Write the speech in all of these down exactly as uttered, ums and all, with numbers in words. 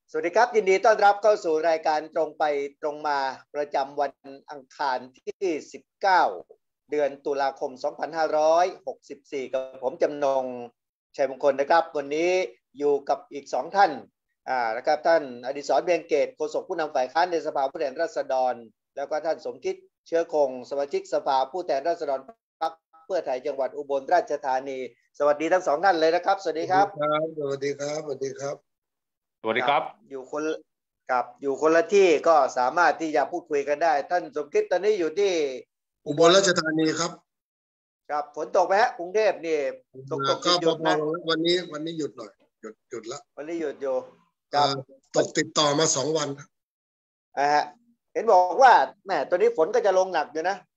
สวัสดีครับยินดีต้อนรับเข้าสู่รายการตรงไปตรงมาประจำวันอังคารที่สิบเก้าเดือนตุลาคมสองพันห้าร้อยหกสิบสี่กับผมจำนงชัยมงคลนะครับวันนี้อยู่กับอีกสองท่านอ่านะครับท่านอดิศรเบียงเกตโฆษกผู้นำฝ่ายค้านในสภาผู้แทนราษฎรแล้วก็ท่านสมคิดเชื้อคงสมาชิกสภาผู้แทนราษฎรพรรคเพื่อไทยจังหวัดอุบลราชธานีสวัสดีทั้งสองท่านเลยนะครับสวัสดีครับสวัสดีครับสวัสดีครับสวัสดีครับอยู่คนกับอยู่คนละที่ก็สามารถที่จะพูดคุยกันได้ท่านสมคิดตอนนี้อยู่ที่อุบลราชธานีครับครับฝนตกไหมฮะกรุงเทพนี่ตกตกหยุดนะวันนี้วันนี้หยุดหน่อยหยุดหยุดละวันนี้หยุดอยู่ครับตกติดต่อมาสองวันอ่าฮะเห็นบอกว่าแม่ตอนนี้ฝนก็จะลงหนักอยู่นะ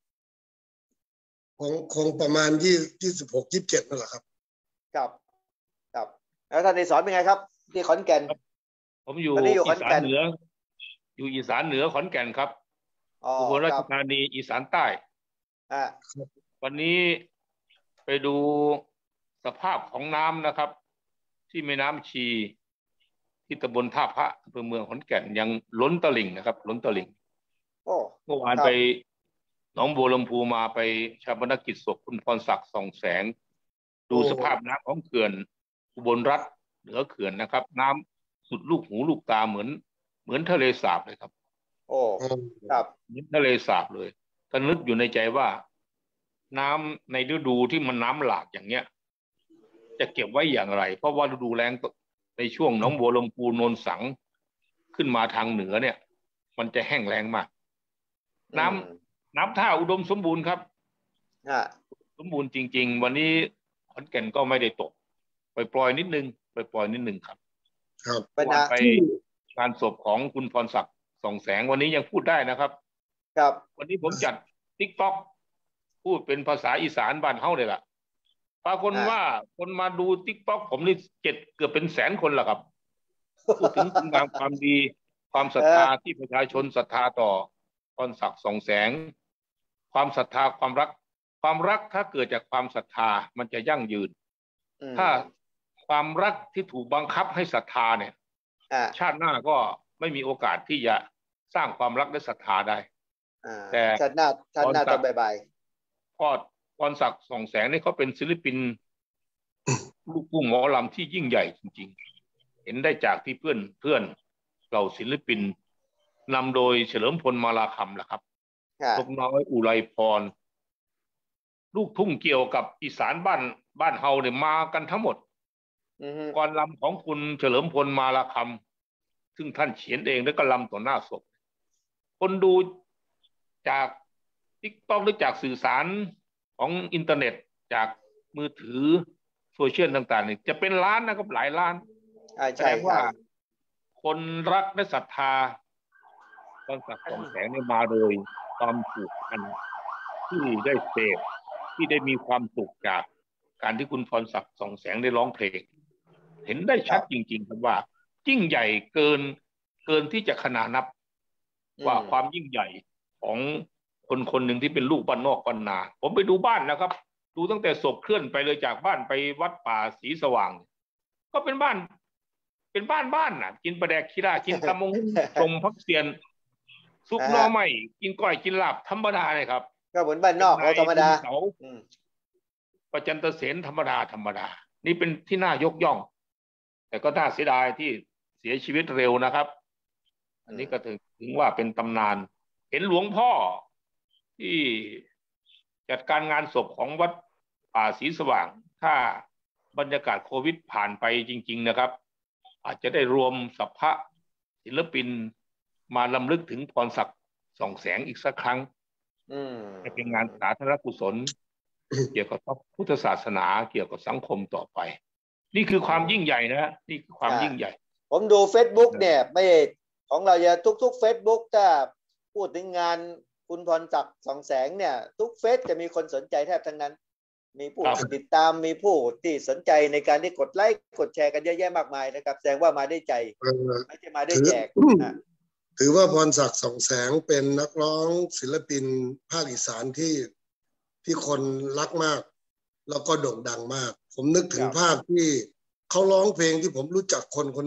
คงคงประมาณยี่ยี่สิบหกยี่สิบเจ็ดนั่นแหละครับครับครับแล้วท่านในสอนเป็นไงครับที่ขอนแก่นผมอยู่อีสานเหนืออยู่อีสานเหนือขอนแก่นครับอุบลราชธานีอีสานใต้อ่าวันนี้ไปดูสภาพของน้ำนะครับที่แม่น้ำชีที่ตำบลท่าพระอำเภอเมืองขอนแก่นยังล้นตลิ่งนะครับล้นตลิ่งเมื่อวานไปหนองบัวลำพูมาไปชาปนกิจศพคุณพรศักดิ์ส่องแสงดูสภาพน้ำของเขื่อนอุบลรัฐเหนือเขื่อนนะครับน้ำสุดลูกหูลูกตาเหมือนเหมือนทะเลสาบเลยครับโอ้ครับเหมือนทะเลสาบเลยก็นึกอยู่ในใจว่าน้ำในฤดูที่มันน้ำหลากอย่างเนี้ยจะเก็บไว้อย่างไรเพราะว่าฤดูแล้งในช่วงหนองบัวลำพูโนนสังขึ้นมาทางเหนือเนี่ยมันจะแห้งแล้งมากน้ำน้ำท่าอุดมสมบูรณ์ครับสมบูรณ์จริงๆวันนี้ขอนแก่นก็ไม่ได้ตกไปปล่อยนิดนึงไปปล่อยนิดนึงครับครับไปงานศพของคุณพรศักดิ์ส่องแสงวันนี้ยังพูดได้นะครับครับวันนี้ผมจัดติ๊กต็อกพูดเป็นภาษาอีสานบ้านเฮาเลยล่ะปรากฏว่าคนมาดูติ๊กต็อกผมนี่เจ็ดเกือบเป็นแสนคนละครับพูดถึงคุณงามความดีความศรัทธาที่ประชาชนศรัทธาต่อพรศักดิ์ส่องแสงความศรัทธาความรักความรักถ้าเกิดจากความศรัทธามันจะยั่งยืนถ้าความรักที่ถูกบังคับให้ศรัทธาเนี่ยชาติหน้าก็ไม่มีโอกาสที่จะสร้างความรักและศรัทธาได้แต่ชาติหน้าชาติหน้าต้องบายบายพอพรศักดิ์ส่องแสงนี่เขาเป็นศิลปินลูกทุ่งหมอลำที่ยิ่งใหญ่จริงๆเห็นได้จากที่เพื่อนเพื่อนเราศิลปินนำโดยเฉลิมพลมาลาคำแหละครับนกน้อยอุไรพรลูกทุ่งเกี่ยวกับอีสานบ้านบ้านเฮาเนี่ยมากันทั้งหมดก่อนลำของคุณเฉลิมพลมาลาคำซึ่งท่านเขียนเองแล้วก็ลำต่อหน้าศพคนดูจากติ๊กต็อกหรือจากสื่อสารของอินเทอร์เน็ตจากมือถือโซเชียลต่างๆนี่จะเป็นล้านนะครับหลายล้านแสดงว่าคนรักและศรัทธาพรศักดิ์ส่องแสงเนี่ยมาโดยความผูกพันที่ได้เสพที่ได้มีความสุขจากการที่คุณพรศักดิ์ส่องแสงได้ร้องเพลงเห็นได้ชัดจริงๆครับว่ายิ่งใหญ่เกินเกินที่จะขนานับว่าความยิ่งใหญ่ของคนคนหนึ่งที่เป็นลูกบ้านนอกบ้านนาผมไปดูบ้านนะครับดูตั้งแต่ศพเคลื่อนไปเลยจากบ้านไปวัดป่าศรีสว่างก็เป็นบ้านเป็นบ้านบ้านน่ะกินปลาแดกขี้รากินตะมงชมพักเซียนซุปน้อไม่กินก้อยกินลาบธรรมดาเลยครับก็เหมือนบ้านนอกธรรมดาประจันตเสนธรรมดาธรรมดานี่เป็นที่น่ายกย่องแต่ก็น่าเสียดายที่เสียชีวิตเร็วนะครับอันนี้ก็ถึงถึงว่าเป็นตำนานเห็นหลวงพ่อที่จัดการงานศพของวัดป่าศรีสว่างถ้าบรรยากาศโควิดผ่านไปจริงๆนะครับอาจจะได้รวมสัพพะศิลปินมาลำลึกถึงพรศักดิ์ส่องแสงอีกสักครั้งจะเป็นงานสาธารณกุศลเกี่ยวกับพุทธศาสนาเกี่ยวกับสังคมต่อไปนี่คือความยิ่งใหญ่นะนี่คือความยิ่งใหญ่ผมดู Facebook เนี่ยไม่ของเราจะทุกๆ Facebook ถ้าพูดถึงงานคุณพรศักดิ์ส่องแสงเนี่ยทุกเฟซจะมีคนสนใจแทบทั้งนั้นมีผู้ติดตามมีผู้ที่สนใจในการที่กดไลค์กดแชร์กันเยอะแยะมากมายนะครับแสดงว่ามาได้ใจไม่ใช่มาได้แจกถือว่าพรศักดิ์ส่องแสงเป็นนักร้องศิลปินภาคอีสานที่ที่คนรักมากแล้วก็โด่งดังมากผมนึกถึงภาพที่เขาร้องเพลงที่ผมรู้จักคนคนนี้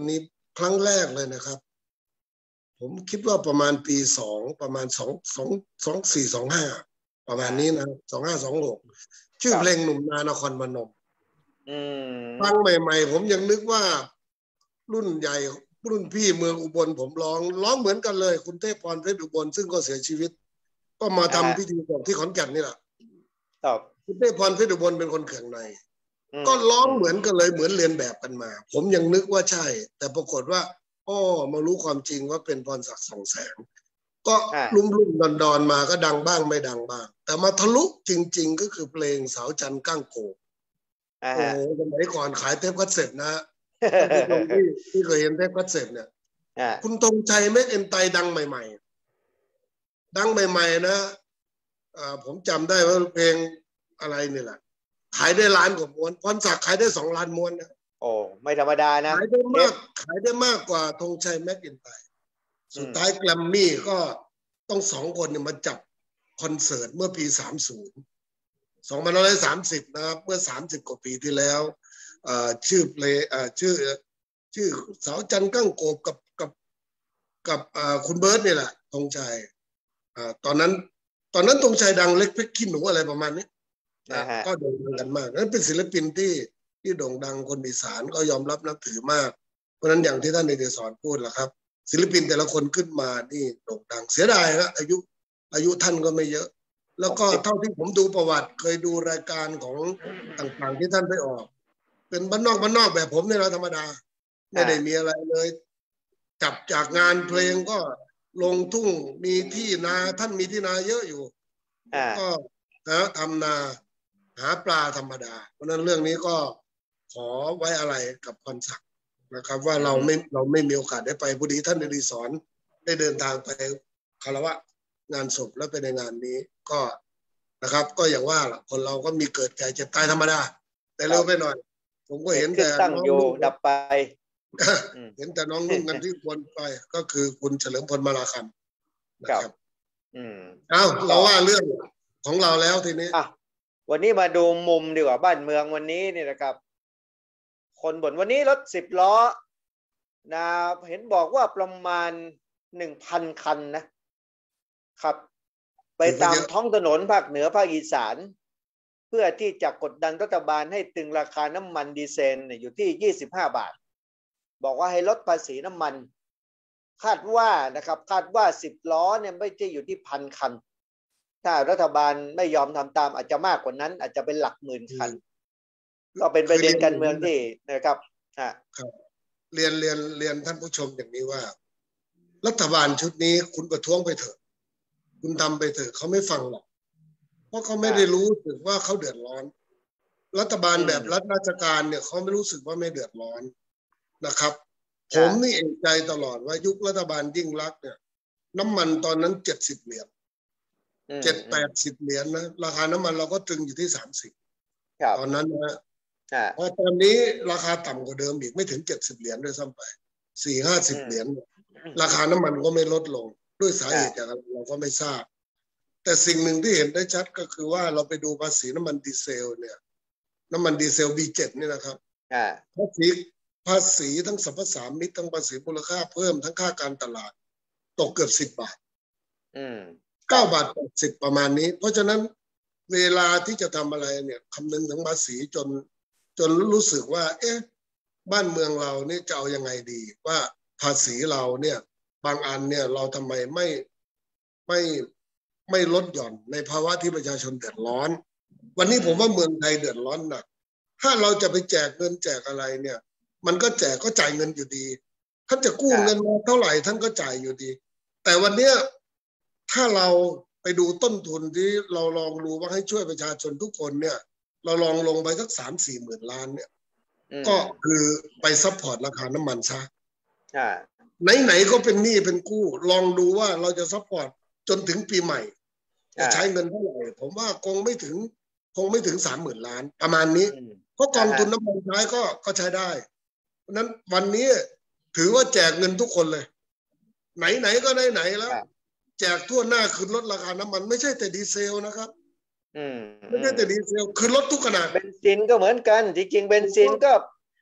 ครั้งแรกเลยนะครับผมคิดว่าประมาณปีสองประมาณสองสองสองสี่สองห้าประมาณนี้นะสองห้าสองหกชื่อเพลงหนุ่มนานครพนมฟังใหม่ๆผมยังนึกว่ารุ่นใหญ่รุ่นพี่เมืองอุบลผมร้องร้องเหมือนกันเลยคุณเทพพรเพชรอุบลซึ่งก็เสียชีวิตก็มาทำพิธีศพที่ขอนแก่นนี่แหละคุณเทพพรเพชรอุบลเป็นคนเขื่องในก็ร้องเหมือนกันเลยเหมือนเรียนแบบกันมาผมยังนึกว่าใช่แต่ปรากฏว่าอ้อมารู้ความจริงว่าเป็นพรศักดิ์ส่องแสงก็ลุ่มลุ่มดอนดอนมาก็ดังบ้างไม่ดังบ้างแต่มาทะลุจริงๆก็คือเพลงสาวจันทร์ก้างโกบโอ้โหสมัยก่อนขายเทปคัสเซ็ตนะผู้ชมที่ที่เคยเห็นเทปคัสเซ็ตเนี่ยคุณธงชัยเมฆเอ็นไตดังใหม่ๆดังใหม่ๆนะผมจำได้ว่าเพลงอะไรนี่แหละขายได้ล้านกว่าม้วนพรศักดิ์ขายได้สองล้านม้วนนะโอ้ไม่ธรรมดานะขายได้มากขายได้มากกว่าธงชัยแม็กอินไตสุดท้ายแกรมมี่ก็ต้องสองคนเนี่ยมาจับคอนเสิร์ตเมื่อปีสามสิบ สองพันห้าร้อยสามสิบนะครับเมื่อสามสิบกว่าปีที่แล้วชื่อเพลงชื่อชื่อสาวจันทร์ก้างโกบกับกับกับคุณเบิร์ตนี่แหละธงชัยตอนนั้นตอนนั้นธงชัยดังเล็กเพชรขี้หนูอะไรประมาณนี้ก็โด่งดังกันมากนั้นเป็นศิลปินที่ที่โด่งดังคนอีสานก็ยอมรับนับถือมากเพราะนั้นอย่างที่ท่านนายเดชสอนพูดแหละครับศิลปินแต่ละคนขึ้นมานี่โด่งดังเสียดายครับอายุอายุท่านก็ไม่เยอะแล้วก็เท่าที่ผมดูประวัติเคยดูรายการของต่างๆที่ท่านไปออกเป็นบ้านนอกบ้านนอกแบบผมเนี่ยเราธรรมดาไม่ได้มีอะไรเลยจับจากงานเพลงก็ลงทุ่งมีที่นาท่านมีที่นาเยอะอยู่ก็นะทำนาหาปลาธรรมดาเพราะนั้นเรื่องนี้ก็ขอไว้อะไรกับพรศักดิ์นะครับว่าเราไม่เราไม่มีโอกาสได้ไปพอดีท่านนฤศรได้เดินทางไปคารวะงานศพแล้วไปในงานนี้ก็นะครับก็อย่างว่าล่ะคนเราก็มีเกิดแก่เจ็บตายธรรมดาแต่เร็วไปหน่อยผมก็เห็นแต่ตั้งอยู่ดับไปเห็นแต่น้องนุ่งกันที่วนไปก็คือคุณเฉลิมพลมาลาคำนะครับเอ้าเราว่าเรื่องของเราแล้วทีนี้วันนี้มาดูมุมดีกว่าบ้านเมืองวันนี้นี่นะครับคนบ่นวันนี้รถสิบล้อนะเห็นบอกว่าประมาณหนึ่งพันคันนะครับไปตามท้องถนนภาคเหนือภาคอีสานเพื่อที่จะกดดันรัฐบาลให้ตึงราคาน้ำมันดีเซลอยู่ที่ยี่สิบห้าบาทบอกว่าให้ลดภาษีน้ำมันคาดว่านะครับคาดว่าสิบล้อเนี่ยไม่ใช่อยู่ที่พันคันถ้ารัฐบาลไม่ยอมทำตามอาจจะมากกว่านั้นอาจจะเป็นหลักหมื่นคันก็เป็นประเด็นการเมืองที่นะครับครับเรียนเรียนเรียนท่านผู้ชมอย่างนี้ว่ารัฐบาลชุดนี้คุณประท้วงไปเถอะคุณทำไปเถอะเขาไม่ฟังหรอกเพราะเขาไม่ได้รู้สึกว่าเขาเดือดร้อนรัฐบาลแบบรัฐราชการเนี่ยเขาไม่รู้สึกว่าไม่เดือดร้อนนะครับผมนี่เอกใจตลอดว่ายุครัฐบาลยิ่งรักเนี่ยน้ำมันตอนนั้นเจ็ดสิบเหรียญเจ็ดแปดสิบเหรียญนะราคาน้ำมันเราก็ตรึงอยู่ที่สามสิบตอนนั้นนะพอตอนนี้ราคาต่ำกว่าเดิมอีกไม่ถึงเจ็ดสิบเหรียญด้วยซ้ำไปสี่ห้าสิบเหรียญราคาน้ำมันก็ไม่ลดลงด้วยสาเหตุจากอะไรเราก็ไม่ทราบแต่สิ่งหนึ่งที่เห็นได้ชัดก็คือว่าเราไปดูภาษีน้ำมันดีเซลเนี่ยน้ำมันดีเซล บี เจ็ด นี่นะครับภาษีภาษีทั้งสรรพสามิตทั้งภาษีมูลค่าเพิ่มทั้งค่าการตลาดตกเกือบสิบบาทเก้าบาทแปดสิบประมาณนี้เพราะฉะนั้นเวลาที่จะทำอะไรเนี่ยคำนึงถึงภาษีจนจนรู้สึกว่าเอ๊ะบ้านเมืองเราเนี่ยจะเอายังไงดีว่าภาษีเราเนี่ยบางอันเนี่ยเราทำไมไม่ไม่ไม่ลดหย่อนในภาวะที่ประชาชนเดือดร้อนวันนี้ผมว่าเมืองไทยเดือดร้อนหนักถ้าเราจะไปแจกเงินแจกอะไรเนี่ยมันก็แจกก็จ่ายเงินอยู่ดีท่านจะกู้เงินมาเท่าไหร่ท่านก็จ่ายอยู่ดีแต่วันเนี้ยถ้าเราไปดูต้นทุนที่เราลองดูว่าให้ช่วยประชาชนทุกคนเนี่ยเราลองลงไปสักสามสี่หมื่นล้านเนี่ยก็คือไปซัพพอร์ตราคาน้ำมันซะไหนๆก็เป็นหนี้เป็นกู้ลองดูว่าเราจะซัพพอร์ตจนถึงปีใหม่จะใช้เงินเท่าไหร่ผมว่าคงไม่ถึงคงไม่ถึงสามหมื่นล้านประมาณนี้เพราะกองทุนน้ำมันใช้ก็ก็ใช้ได้เพราะนั้นวันนี้ถือว่าแจกเงินทุกคนเลยไหนๆก็ไหนๆแล้วแจกทั่วหน้าคือลดราคาน้ำมันไม่ใช่แต่ดีเซลนะครับไม่ใช่แต่ดีเซลคือลดทุกขนาดเบนซินก็เหมือนกันจริงๆเบนซินก็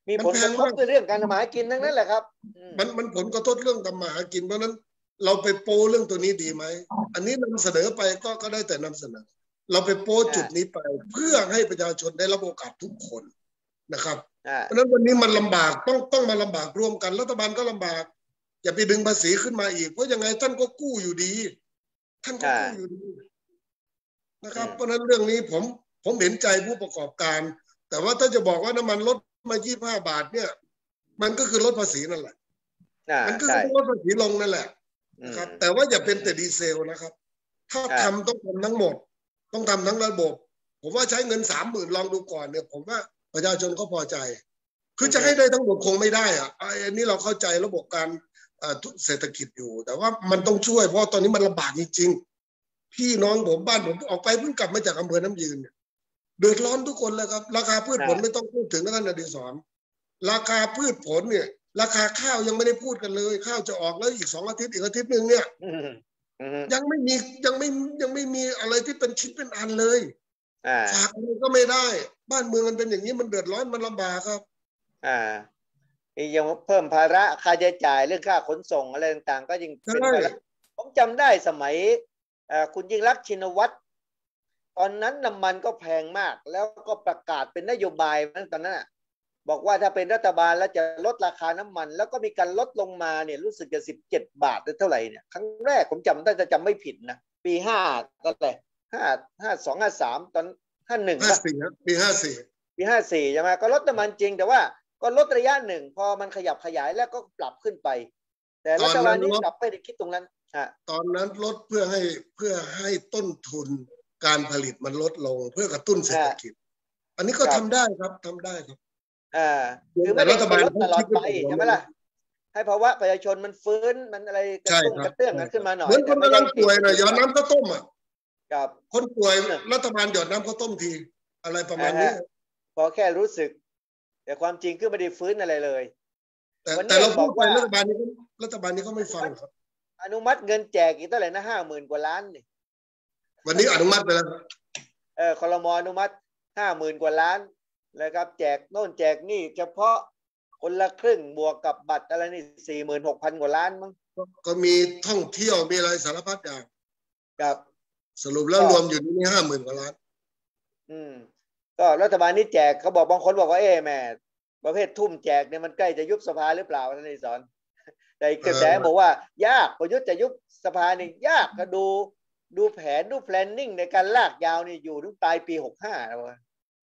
มีผลกระทบในเรื่องการทำมาหากินทั้งนั้นแหละครับมันมันผลกระทบเรื่องทำมาหากินเพราะนั้นเราไปโป้เรื่องตัวนี้ดีไหมอันนี้นำเสนอไปก็ก็ได้แต่นำเสนอเราไปโป้จุดนี้ไปเพื่อให้ประชาชนได้รับโอกาสทุกคนนะครับเพราะนั้นวันนี้มันลำบากต้องต้องมาลำบากร่วมกันรัฐบาลก็ลำบากอย่าไปดึงภาษีขึ้นมาอีกเพราะยังไงท่านก็กู้อยู่ดีท่านก็กู้อยู่ดีนะครับเพราะนั้นเรื่องนี้ผมผมเห็นใจผู้ประกอบการแต่ว่าถ้าจะบอกว่าน้ำมันลดมายี่สิบห้าบาทเนี่ยมันก็คือลดภาษีนั่นแหละมันก็คือลดภาษีลงนั่นแหละนะครับแต่ว่าอย่าเป็นแต่ดีเซลนะครับถ้าทำต้องทำทั้งหมดต้องทำทั้งระบบผมว่าใช้เงินสามหมื่นลองดูก่อนเนี่ยผมว่าประชาชนก็พอใจคือจะให้ได้ทั้งหมดคงไม่ได้อะอันนี้เราเข้าใจระบบการเศรษฐกิจอยู่แต่ว่ามันต้องช่วยเพราะตอนนี้มันลำบากจริงๆพี่น้องผมบ้านผมออกไปเพิ่งกลับมาจากอำเภอน้ำยืนเนี่ยเดือดร้อนทุกคนเลยครับราคาพืชผลไม่ต้องพูดถึงนะท่านอดิศรราคาพืชผลเนี่ยราคาข้าวยังไม่ได้พูดกันเลยข้าวจะออกแล้วอีกสองอาทิตย์อีกอาทิตย์หนึ่งเนี่ยยังไม่มียังไม่ยังไม่มีอะไรที่เป็นชิ้นเป็นอันเลยฝากมันก็ไม่ได้บ้านเมืองมันเป็นอย่างนี้มันเดือดร้อนมันลำบากครับอ่ายังเพิ่มภาระค่าใช้จ่ายเรื่องค่าขนส่งอะไรต่างๆก็ยิ่งเป็นภาระผมจำได้สมัยคุณยิ่งรักษณ์ชินวัตรตอนนั้นน้ำมันก็แพงมากแล้วก็ประกาศเป็นนโยบายตอนนั้นบอกว่าถ้าเป็นรัฐบาลแล้วจะลดราคาน้ำมันแล้วก็มีการลดลงมาเนี่ยรู้สึกจะสิบเจ็ดบาทหรือเท่าไหร่เนี่ยครั้งแรกผมจำได้จะจำไม่ผิดนะปีห้าก็เลยห้าห้าสองห้าสามตอนห้าหนึ่งห้าสี่ครับปีห้าสี่ปีห้าสี่ใช่ไหมก็ลดน้ำมันจริงแต่ว่าก็ลดระยะหนึ่งพอมันขยับขยายแล้วก็ปรับขึ้นไปแต่รัฐบาลนี้กลับไม่ได้คิดตรงนั้นตอนนั้นลดเพื่อให้เพื่อให้ต้นทุนการผลิตมันลดลงเพื่อกระตุ้นเศรษฐกิจอันนี้ก็ทำได้ครับทำได้ครับอ่าคือไม่ได้ลดตลอดไปใช่ไหมล่ะให้ภาวะประชาชนมันฟื้นมันอะไรกระตุ้นกระเตื้องกันขึ้นมาหน่อยเหมือนคนกำลังป่วยนะหยอดน้ำข้าวต้มอ่ะครับคนป่วยรัฐบาลหยอดน้ำข้าวต้มทีอะไรประมาณนี้พอแค่รู้สึกแต่ความจริงคือไม่ได้ฟื้นอะไรเลยแต่แต่เราพูดไปรัฐบาลนี้รัฐบาลนี้เขาไม่ฟังครับอนุมัติเงินแจกอีกเท่าไหร่นะห้าหมื่นกว่าล้านนี่วันนี้อนุมัติไปแล้วเออครม.อนุมัติห้าหมื่นกว่าล้านแล้วครับแจกโน่นแจกนี่เฉพาะคนละครึ่งบวกกับบัตรอะไรนี่สี่หมื่นหกพันกว่าล้านมั้งก็มีท่องเที่ยวมีอะไรสารพัดอย่างครับสรุปแล้วรวมอยู่ที่นี่ห้าหมื่นกว่าล้านอืมก็รัฐบาลนี้แจกเขาบอกบางคนบอกว่าเอ๊ะแม่ประเภททุ่มแจกเนี่ยมันใกล้จะยุบสภาหรือเปล่าท่านนายสอนแต่กระแสบอกว่ายากประยุทธ์จะยุบสภานี่ยากก็ดูดูแผนดู planning ในการลากยาวนี่อยู่ถึงปลายปีหกห้าแล้ววะ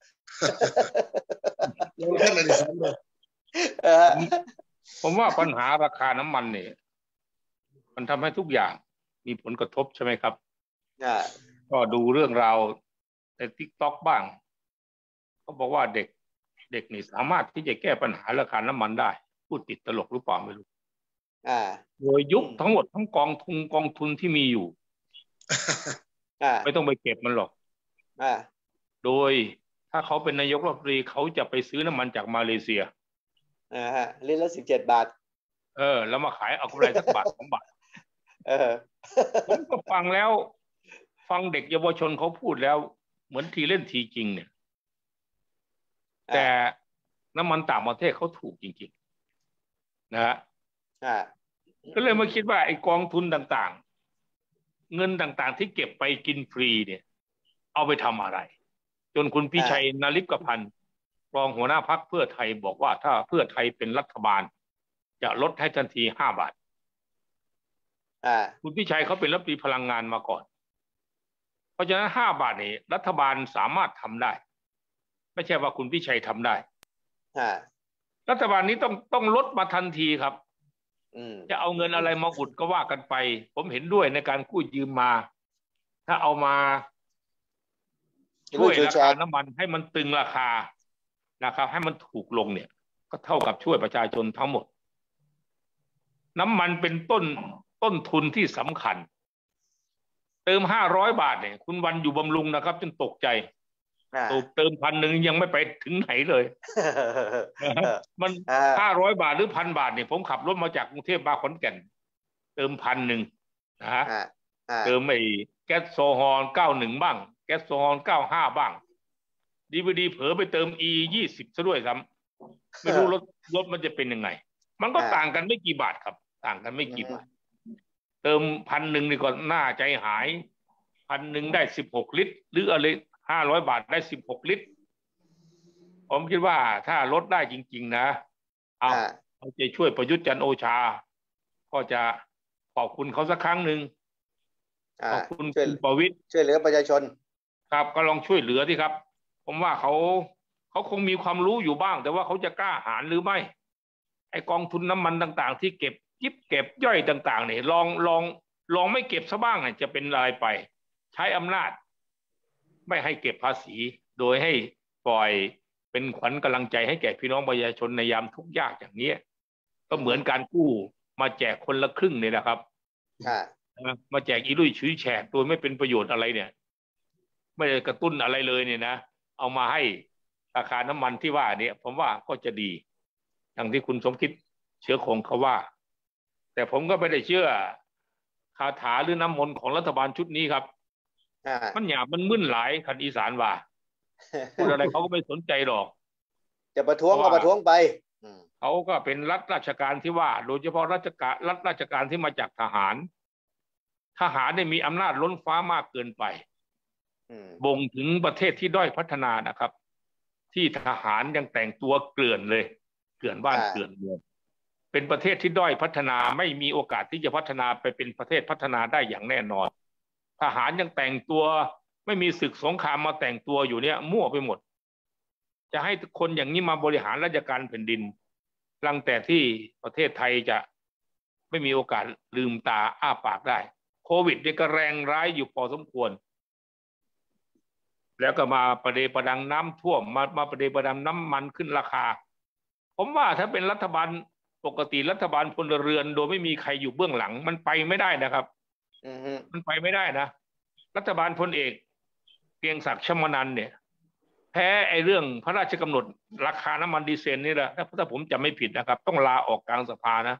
ผมว่าปัญหาราคาน้ำมันเนี่ยมันทำให้ทุกอย่างมีผลกระทบใช่ไหมครับก็ดูเรื่องราวใน ติ๊กต็อก บ้างเขาบอกว่าเด็กเด็กนี่สามารถที่จะแก้ปัญหาราคาน้ำมันได้พูดติดตลกหรือเปล่าไม่รู้โดยยุบทั้งหมดทั้งกองทุนกองทุนที่มีอยู่ไม่ต้องไปเก็บมันหรอกโดยถ้าเขาเป็นนายกรัฐมนตรีเขาจะไปซื้อน้ำมันจากมาเลเซียอ่าฮะลิตรละสิบเจ็ดบาทเออแล้วมาขายเอากำไรสักบาทสองบาทเออผมก็ฟังแล้วฟังเด็กเยาวชนเขาพูดแล้วเหมือนทีเล่นทีจริงเนี่ยแต่น้ำมันต่างประเทศเขาถูกจริงๆนะฮะก็เลยมาคิดว่าไอ้กองทุนต่างๆเงินต่างๆที่เก็บไปกินฟรีเนี่ยเอาไปทำอะไรจนคุณพิชัยนฤกพันธ์รองหัวหน้าพรรคเพื่อไทยบอกว่าถ้าเพื่อไทยเป็นรัฐบาลจะลดให้ทันทีห้าบาทคุณพิชัยเขาเป็นรัฐมนตรีพลังงานมาก่อนเพราะฉะนั้นห้าบาทนี้รัฐบาลสามารถทำได้ไม่ใช่ว่าคุณพิชัยทำได้รัฐบาลนี้ต้องต้องลดมาทันทีครับจะเอาเงินอะไรมาอุดก็ว่ากันไปผมเห็นด้วยในการกู้ยืมมาถ้าเอามาช่วยราคาน้ำมันให้มันตึงราคานะครับให้มันถูกลงเนี่ยก็เท่ากับช่วยประชาชนทั้งหมดน้ำมันเป็นต้นต้นทุนที่สำคัญเติมห้าร้อยบาทเนี่ยคุณวันอยู่บำรุงนะครับจนตกใจเติมพันหนึ่งยังไม่ไปถึงไหนเลยมันห้าร้อยบาทหรือพันบาทเนี่ยผมขับรถมาจากกรุงเทพมาขอนแก่นเติมพันหนึ่งนะฮะเติมไอ้แก๊สโซฮอลเก้าหนึ่งบ้างแก๊สโซฮอลเก้าห้าบ้างดีวดีเผลอไปเติม อี ยี่สิบซะด้วยซ้ไม่รู้รถรถมันจะเป็นยังไงมันก็ต่างกันไม่กี่บาทครับต่างกันไม่กี่บาทเติมพันหนึ่งนี่ก็น่าใจหายพันหนึ่งได้สิบหกลิตรหรืออะไรห้าร้อยบาทได้สิบหกลิตรผมคิดว่าถ้าลดได้จริงๆนะเอาเอาใจช่วยประยุทธ์จันทร์โอชาก็จะขอบคุณเขาสักครั้งหนึ่งขอบคุณคุณประวิตรช่วยเหลือประชาชนครับก็ลองช่วยเหลือที่ครับผมว่าเขาเขาคงมีความรู้อยู่บ้างแต่ว่าเขาจะกล้าหาญหรือไม่ไอกองทุนน้ำมันต่างๆที่เก็บยิบเก็บย่อยต่างๆเนี่ยลองลองลองไม่เก็บซะบ้างเนี่ยจะเป็นอะไรไปใช้อำนาจไม่ให้เก็บภาษีโดยให้ปล่อยเป็นขวัญกำลังใจให้แก่พี่น้องประชาชนในยามทุกข์ยากอย่างนี้ก็เหมือนการกู้มาแจกคนละครึ่งเนี่ยนะครับมาแจกอีลุยชุยแฉกโดยไม่เป็นประโยชน์อะไรเนี่ยไม่ได้กระตุ้นอะไรเลยเนี่ยนะเอามาให้ราคาน้ำมันที่ว่าเนี่ยผมว่าก็จะดีอย่างที่คุณสมคิดเชื้อคงเขาว่าแต่ผมก็ไม่ได้เชื่อคาถาหรือน้ำมนต์ของรัฐบาลชุดนี้ครับมันหยาบมันมึนหลายคันอีสานว่าพูดอะไรเขาก็ไม่สนใจหรอกจะประท้วงก็ประท้วงไปเขาก็เป็นรัฐราชการที่ว่าโดยเฉพาะราชการรัฐราชการที่มาจากทหารทหารได้มีอำนาจล้นฟ้ามากเกินไปบ่งถึงประเทศที่ด้อยพัฒนานะครับที่ทหารยังแต่งตัวเกลื่อนเลยเกลื่อนบ้านเกลื่อนเมืองเป็นประเทศที่ด้อยพัฒนาไม่มีโอกาสที่จะพัฒนาไปเป็นประเทศพัฒนาได้อย่างแน่นอนทหารยังแต่งตัวไม่มีศึกสงครามมาแต่งตัวอยู่เนี่ยมั่วไปหมดจะให้คนอย่างนี้มาบริหารราชการแผ่นดินตั้งแต่ที่ประเทศไทยจะไม่มีโอกาสลืมตาอ้าปากได้โควิดนี่ก็แรงร้ายอยู่พอสมควรแล้วก็มาประเดประดังน้ำท่วมมามาประเดประดังน้ำมันขึ้นราคาผมว่าถ้าเป็นรัฐบาลปกติรัฐบาลพลเรือนโดยไม่มีใครอยู่เบื้องหลังมันไปไม่ได้นะครับมันไปไม่ได้นะรัฐบาลพลเอกเกรียงศักดิ์ชมนันท์เนี่ยแพ้ไอ้เรื่องพระราชกำหนดราคาน้ำมันดีเซลนี่แหละถ้าผมจำไม่ผิดนะครับต้องลาออกกลางสภานะ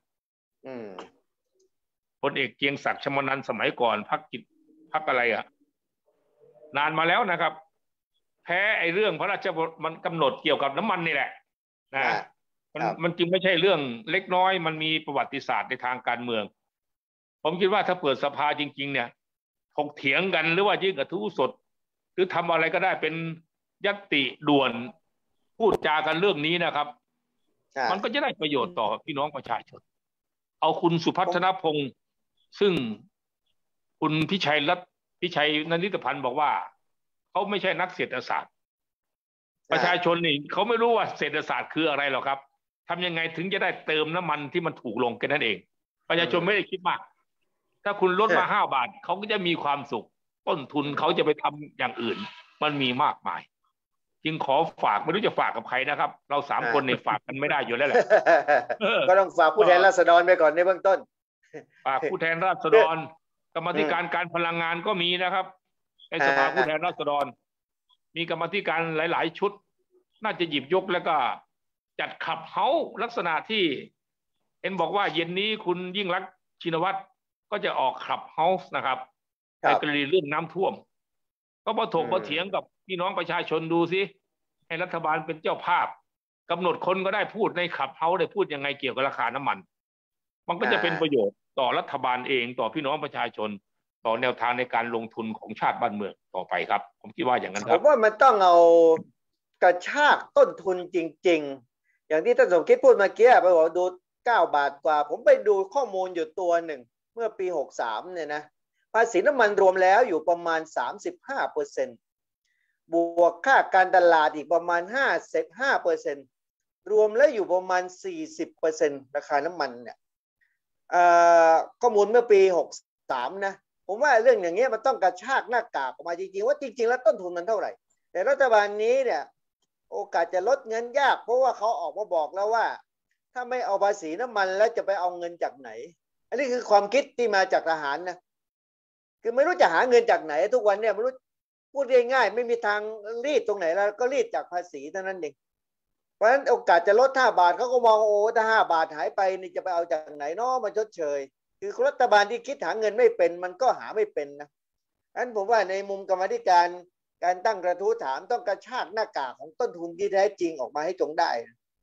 พลเอกเกรียงศักดิ์ชมนันท์สมัยก่อนพรรคกิจพรรคอะไรอะนานมาแล้วนะครับแพ้ไอ้เรื่องพระราชมันกำหนดเกี่ยวกับน้ำมันนี่แหละนะมันมันจึงไม่ใช่เรื่องเล็กน้อยมันมีประวัติศาสตร์ในทางการเมืองผมคิดว่าถ้าเปิดสภาจริงๆเนี่ยถกเถียงกันหรือว่ายื่นกระทู้สดหรือทำอะไรก็ได้เป็นญัตติด่วนพูดจากันเรื่องนี้นะครับมันก็จะได้ประโยชน์ต่อพี่น้องประชาชนเอาคุณสุพัฒนพงศ์ซึ่งคุณพิชัยรัตน์พิชัยนฤตพันธ์บอกว่าเขาไม่ใช่นักเศรษฐศาสตร์ประชาชนนี่เขาไม่รู้ว่าเศรษฐศาสตร์คืออะไรหรอกครับทำยังไงถึงจะได้เติมน้ำมันที่มันถูกลงแค่นั้นเองประชาชนไม่ได้คิดมากถ้าคุณลดมาห้าบาทเขาก็จะมีความสุขต้นทุนเขาจะไปทำอย่างอื่นมันมีมากมายจึงขอฝากไม่รู้จะฝากกับใครนะครับเราสามคนเนี่ยฝากกันไม่ได้อยู่แล้วแหละก็ต้องฝากผู้แทนราษฎรไปก่อนในเบื้องต้นฝากผู้แทนราษฎรกรรมธิการการพลังงานก็มีนะครับในสภาผู้แทนราษฎรมีกรรมธิการหลายๆชุดน่าจะหยิบยกแล้วก็จัดขับเฮาลักษณะที่เห็นบอกว่าเย็นนี้คุณยิ่งรักษณ์ชินวัตรก็จะออกขับเฮาส์นะครับในกรณีเรื่องน้ำท่วมก็มาถกมาเถียงกับพี่น้องประชาชนดูสิให้รัฐบาลเป็นเจ้าภาพกำหนดคนก็ได้พูดในขับเฮาส์ได้พูดยังไงเกี่ยวกับราคาน้ำมันมันก็จะเป็นประโยชน์ต่อรัฐบาลเองต่อพี่น้องประชาชนต่อแนวทางในการลงทุนของชาติบ้านเมืองต่อไปครับผมคิดว่าอย่างนั้นครับผมว่ามันต้องเอากระชากต้นทุนจริงๆอย่างที่ท่านสมคิดพูดเมื่อกี้ไปบอกดูเก้าบาทกว่าผมไปดูข้อมูลอยู่ตัวหนึ่งเมื่อปีหกสามเนี่ยนะภาษีน้ำมันรวมแล้วอยู่ประมาณ สามสิบห้าเปอร์เซ็นต์ บวกค่าการตลาดอีกประมาณ ห้าสิบห้าเปอร์เซ็นต์ รวมแล้วอยู่ประมาณ สี่สิบเปอร์เซ็นต์ ราคาน้ำมันเนี่ยข้อมูลเมื่อปีหกสามนะผมว่าเรื่องอย่างเงี้ยมันต้องกระชากหน้ากากออกมาจริงๆว่าจริงๆแล้วต้นทุนมันเท่าไหร่แต่รัฐบาลนี้เนี่ยโอกาสจะลดเงินยากเพราะว่าเขาออกมาบอกแล้วว่าถ้าไม่เอาภาษีน้ำมันแล้วจะไปเอาเงินจากไหนอันนี้คือความคิดที่มาจากทหารนะคือไม่รู้จะหาเงินจากไหนทุกวันเนี่ยไม่รู้พูดง่ายๆไม่มีทางรีดตรงไหนแล้วก็รีดจากภาษีเท่านั้นเองเพราะฉะนั้นโอกาสจะลดห้าบาทเขาก็มองโอ้ถ้าห้าบาทหายไปนี่จะไปเอาจากไหนเนาะมาชดเชยคือรัฐบาลที่คิดหาเงินไม่เป็นมันก็หาไม่เป็นนะอันผมว่าในมุมกรรมธิการการตั้งกระทู้ถามต้องกระชากหน้ากากของต้นทุนที่แท้จริงออกมาให้จงได้ผ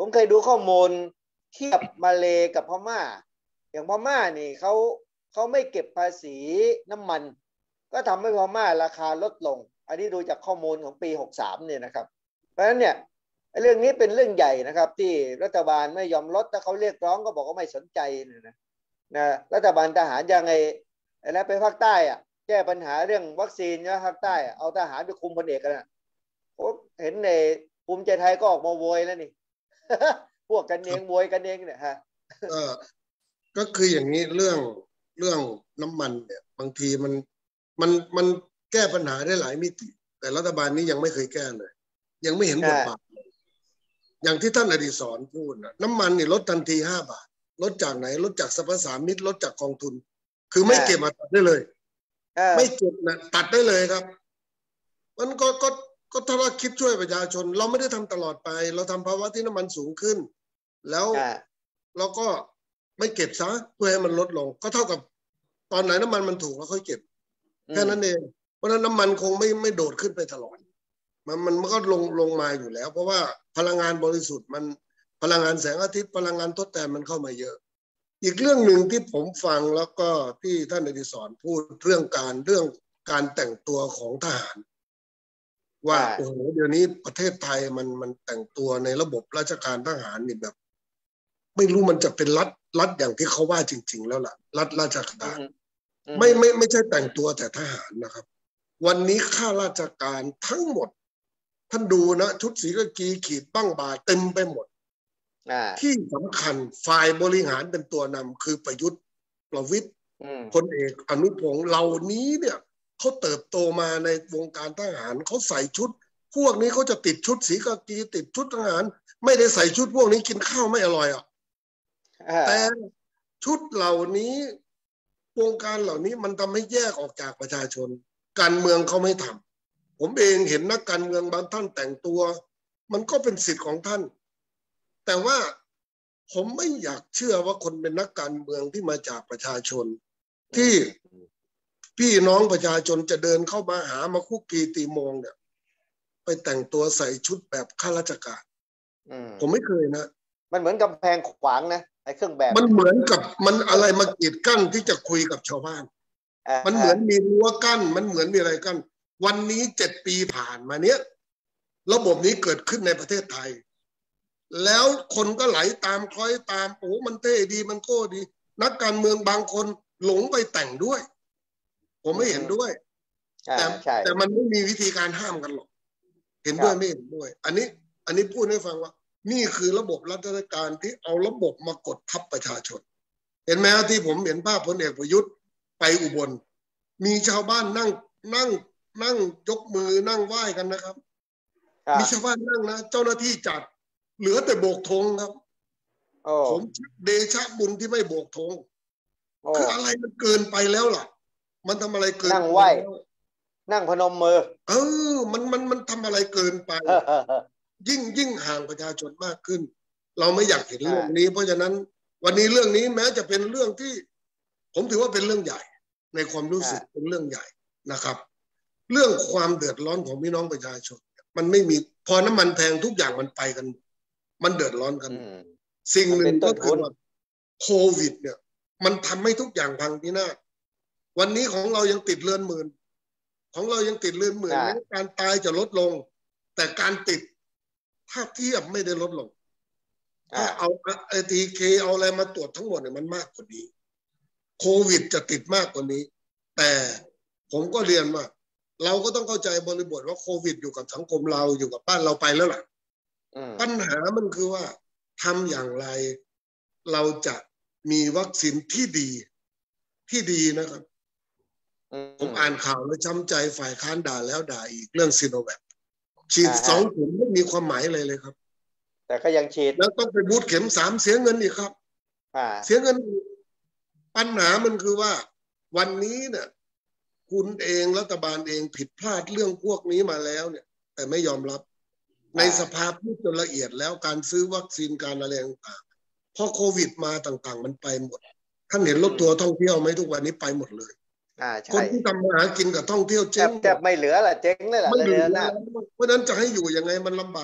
ผมเคยดูข้อมูลเทียบมาเลกับพม่าอย่างพม่านี่เขาเขาไม่เก็บภาษีน้ำมันก็ทำให้พม่าราคาลดลงอันนี้ดูจากข้อมูลของปีหกสามเนี่ยนะครับเพราะฉะนั้นเนี่ยเรื่องนี้เป็นเรื่องใหญ่นะครับที่รัฐบาลไม่ยอมลดถ้าเขาเรียกร้องก็บอกว่าไม่สนใจเนี่ยนะนะรัฐบาลทหารยังไงแล้วไปภาคใต้อะแก้ปัญหาเรื่องวัคซีนนะภาคใต้เอาทหารไปคุมพลเอกกันนะผมเห็นในภูมิใจไทยก็ออกมาโวยแล้วนี่ พวกกันเองโวยกันเองเนี่ยฮะก็คืออย่างนี้เรื่องเรื่องน้ำมันเนี่ยบางทีมันมันมันแก้ปัญหาได้หลายมิติแต่รัฐบาลนี้ยังไม่เคยแก้เลยยังไม่เห็นบทบาทอย่างที่ท่านอดิศรพูดนะน้ำมันนี่ลดทันทีห้าบาทลดจากไหนลดจากสรรพสามิตลดจากกองทุนคือไม่เก็บมาตัดได้เลยไม่เก็บนะตัดได้เลยครับมันก็ก็ก็ถ้าเราคิดช่วยประชาชนเราไม่ได้ทำตลอดไปเราทำภาวะที่น้ำมันสูงขึ้นแล้วเราก็ไม่เก็บซะเพื่อให้มันลดลงก็เท่ากับตอนไหนน้ำมันมันถูกเราค่อยเก็บแค่นั้นเองเพราะฉะนั้นน้ำมันคงไม่ไม่โดดขึ้นไปตลอดมันมันมันก็ลงลงมาอยู่แล้วเพราะว่าพลังงานบริสุทธิ์มันพลังงานแสงอาทิตย์พลังงานทดแทนมันเข้ามาเยอะอีกเรื่องหนึ่งที่ผมฟังแล้วก็ที่ท่านอดิศรพูดเรื่องการเรื่องการแต่งตัวของทหารว่าโอ้โหเดี๋ยวนี้ประเทศไทยมันมันแต่งตัวในระบบราชการทหารนี่แบบไม่รู้มันจะเป็นรัฐรัฐอย่างที่เขาว่าจริงๆแล้วล่ะรัฐราชการไม่ไม่ไม่ใช่แต่งตัวแต่ทหารนะครับวันนี้ข้าราชการทั้งหมดท่านดูนะชุดสีกากีขีดบ้างบาเต็มไปหมดที่สำคัญฝ่ายบริหารเป็นตัวนำคือประยุทธ์ประวิตรพลเอกอนุพงษ์เหล่านี้เนี่ยเขาเติบโตมาในวงการทหารเขาใส่ชุดพวกนี้เขาจะติดชุดสีกากีติดชุดทหารไม่ได้ใส่ชุดพวกนี้กินข้าวไม่อร่อยอ่ะแต่ชุดเหล่านี้วงการเหล่านี้มันทำให้แยกออกจากประชาชนการเมืองเขาไม่ทำผมเองเห็นนักการเมืองบางท่านแต่งตัวมันก็เป็นสิทธิ์ของท่านแต่ว่าผมไม่อยากเชื่อว่าคนเป็นนักการเมืองที่มาจากประชาชนที่พี่น้องประชาชนจะเดินเข้ามาหามาคุกคีตีมงเนี่ยไปแต่งตัวใส่ชุดแบบข้าราชการผมไม่เคยนะมันเหมือนกำแพงขวางนะไอ้เครื่องแบบมันเหมือนกับมันอะไรมากีดกั้นที่จะคุยกับชาวบ้านมันเหมือนมีรั้วกั้นมันเหมือนมีอะไรกั้นวันนี้เจ็ดปีผ่านมาเนี้ยระบบนี้เกิดขึ้นในประเทศไทยแล้วคนก็ไหลตามคล้อยตามโอ้มันเท่ดีมันโก้ดีนักการเมืองบางคนหลงไปแต่งด้วยผมไม่เห็นด้วยแต่แต่มันไม่มีวิธีการห้ามกันหรอกเห็นด้วยไม่เห็นด้วยอันนี้อันนี้พูดให้ฟังว่านี่คือระบบรัฐราชการที่เอาระบบมากดทับประชาชนเห็นไหมที่ผมเห็นภาพพลเอกประยุทธ์ไปอุบลมีชาวบ้านนั่งนั่งนั่งยกมือนั่งไหว้กันนะครับมีชาวบ้านนั่งนะเจ้าหน้าที่จัดเหลือแต่โบกธงครับผมเดชะบุญที่ไม่โบกธงคืออะไรมันเกินไปแล้วล่ะมันทำอะไรเกินนั่งไหว้นั่งพนมมือเออมันมันมันทำอะไรเกินไปยิ่งยิ่งห่างประชาชนมากขึ้นเราไม่อยากเห็นเรื่องนี้เพราะฉะนั้นวันนี้เรื่องนี้แม้จะเป็นเรื่องที่ผมถือว่าเป็นเรื่องใหญ่ในความรู้สึกเป็นเรื่องใหญ่นะครับเรื่องความเดือดร้อนของพี่น้องประชาชนมันไม่มีพอน้ำมันแพงทุกอย่างมันไปกันมันเดือดร้อนกันสิ่งหนึ่งก็คือว่าโควิดเนี่ยมันทำให้ทุกอย่างพังพินาศวันนี้ของเรายังติดเรือนหมื่นของเรายังติดเรือนหมื่นการตายจะลดลงแต่การติดถ้าเทียบไม่ได้ลดลงถ้าเอาไอทีเคเอาอะไรมาตรวจทั้งหมดเนี่ยมันมากกว่านี้โควิดจะติดมากกว่านี้แต่ผมก็เรียนว่าเราก็ต้องเข้าใจบริบทว่าโควิดอยู่กับสังคมเราอยู่กับบ้านเราไปแล้วล่ะปัญหามันคือว่าทำอย่างไรเราจะมีวัคซีนที่ดีที่ดีนะครับผมอ่านข่าวแล้วช้ำใจฝ่ายค้านด่าแล้วด่าอีกเรื่องซิโนแวคฉีดสองเข็มไม่มีความหมายอะไรเลยครับแต่ก็ยังฉีดแล้วต้องไปบูสต์เข็มสามเสียเงินอีกครับเสียเงินปัญหามันคือว่าวันนี้เนี่ยคุณเองรัฐบาลเองผิดพลาดเรื่องพวกนี้มาแล้วเนี่ยแต่ไม่ยอมรับในสภาพูดจนละเอียดแล้วการซื้อวัคซีนการอะไรต่างๆพอโควิดมาต่างๆมันไปหมดท่านเห็นรถทัวร์ท่องเที่ยวไหมทุกวันนี้ไปหมดเลยคนที่ทำมาหากินกับท่องเที่ยวเจ๊งแทบไม่เหลือละเจ๊งเลยล่ะไม่เหลือเพราะนั้นจะให้อยู่ยังไงมันลำบาก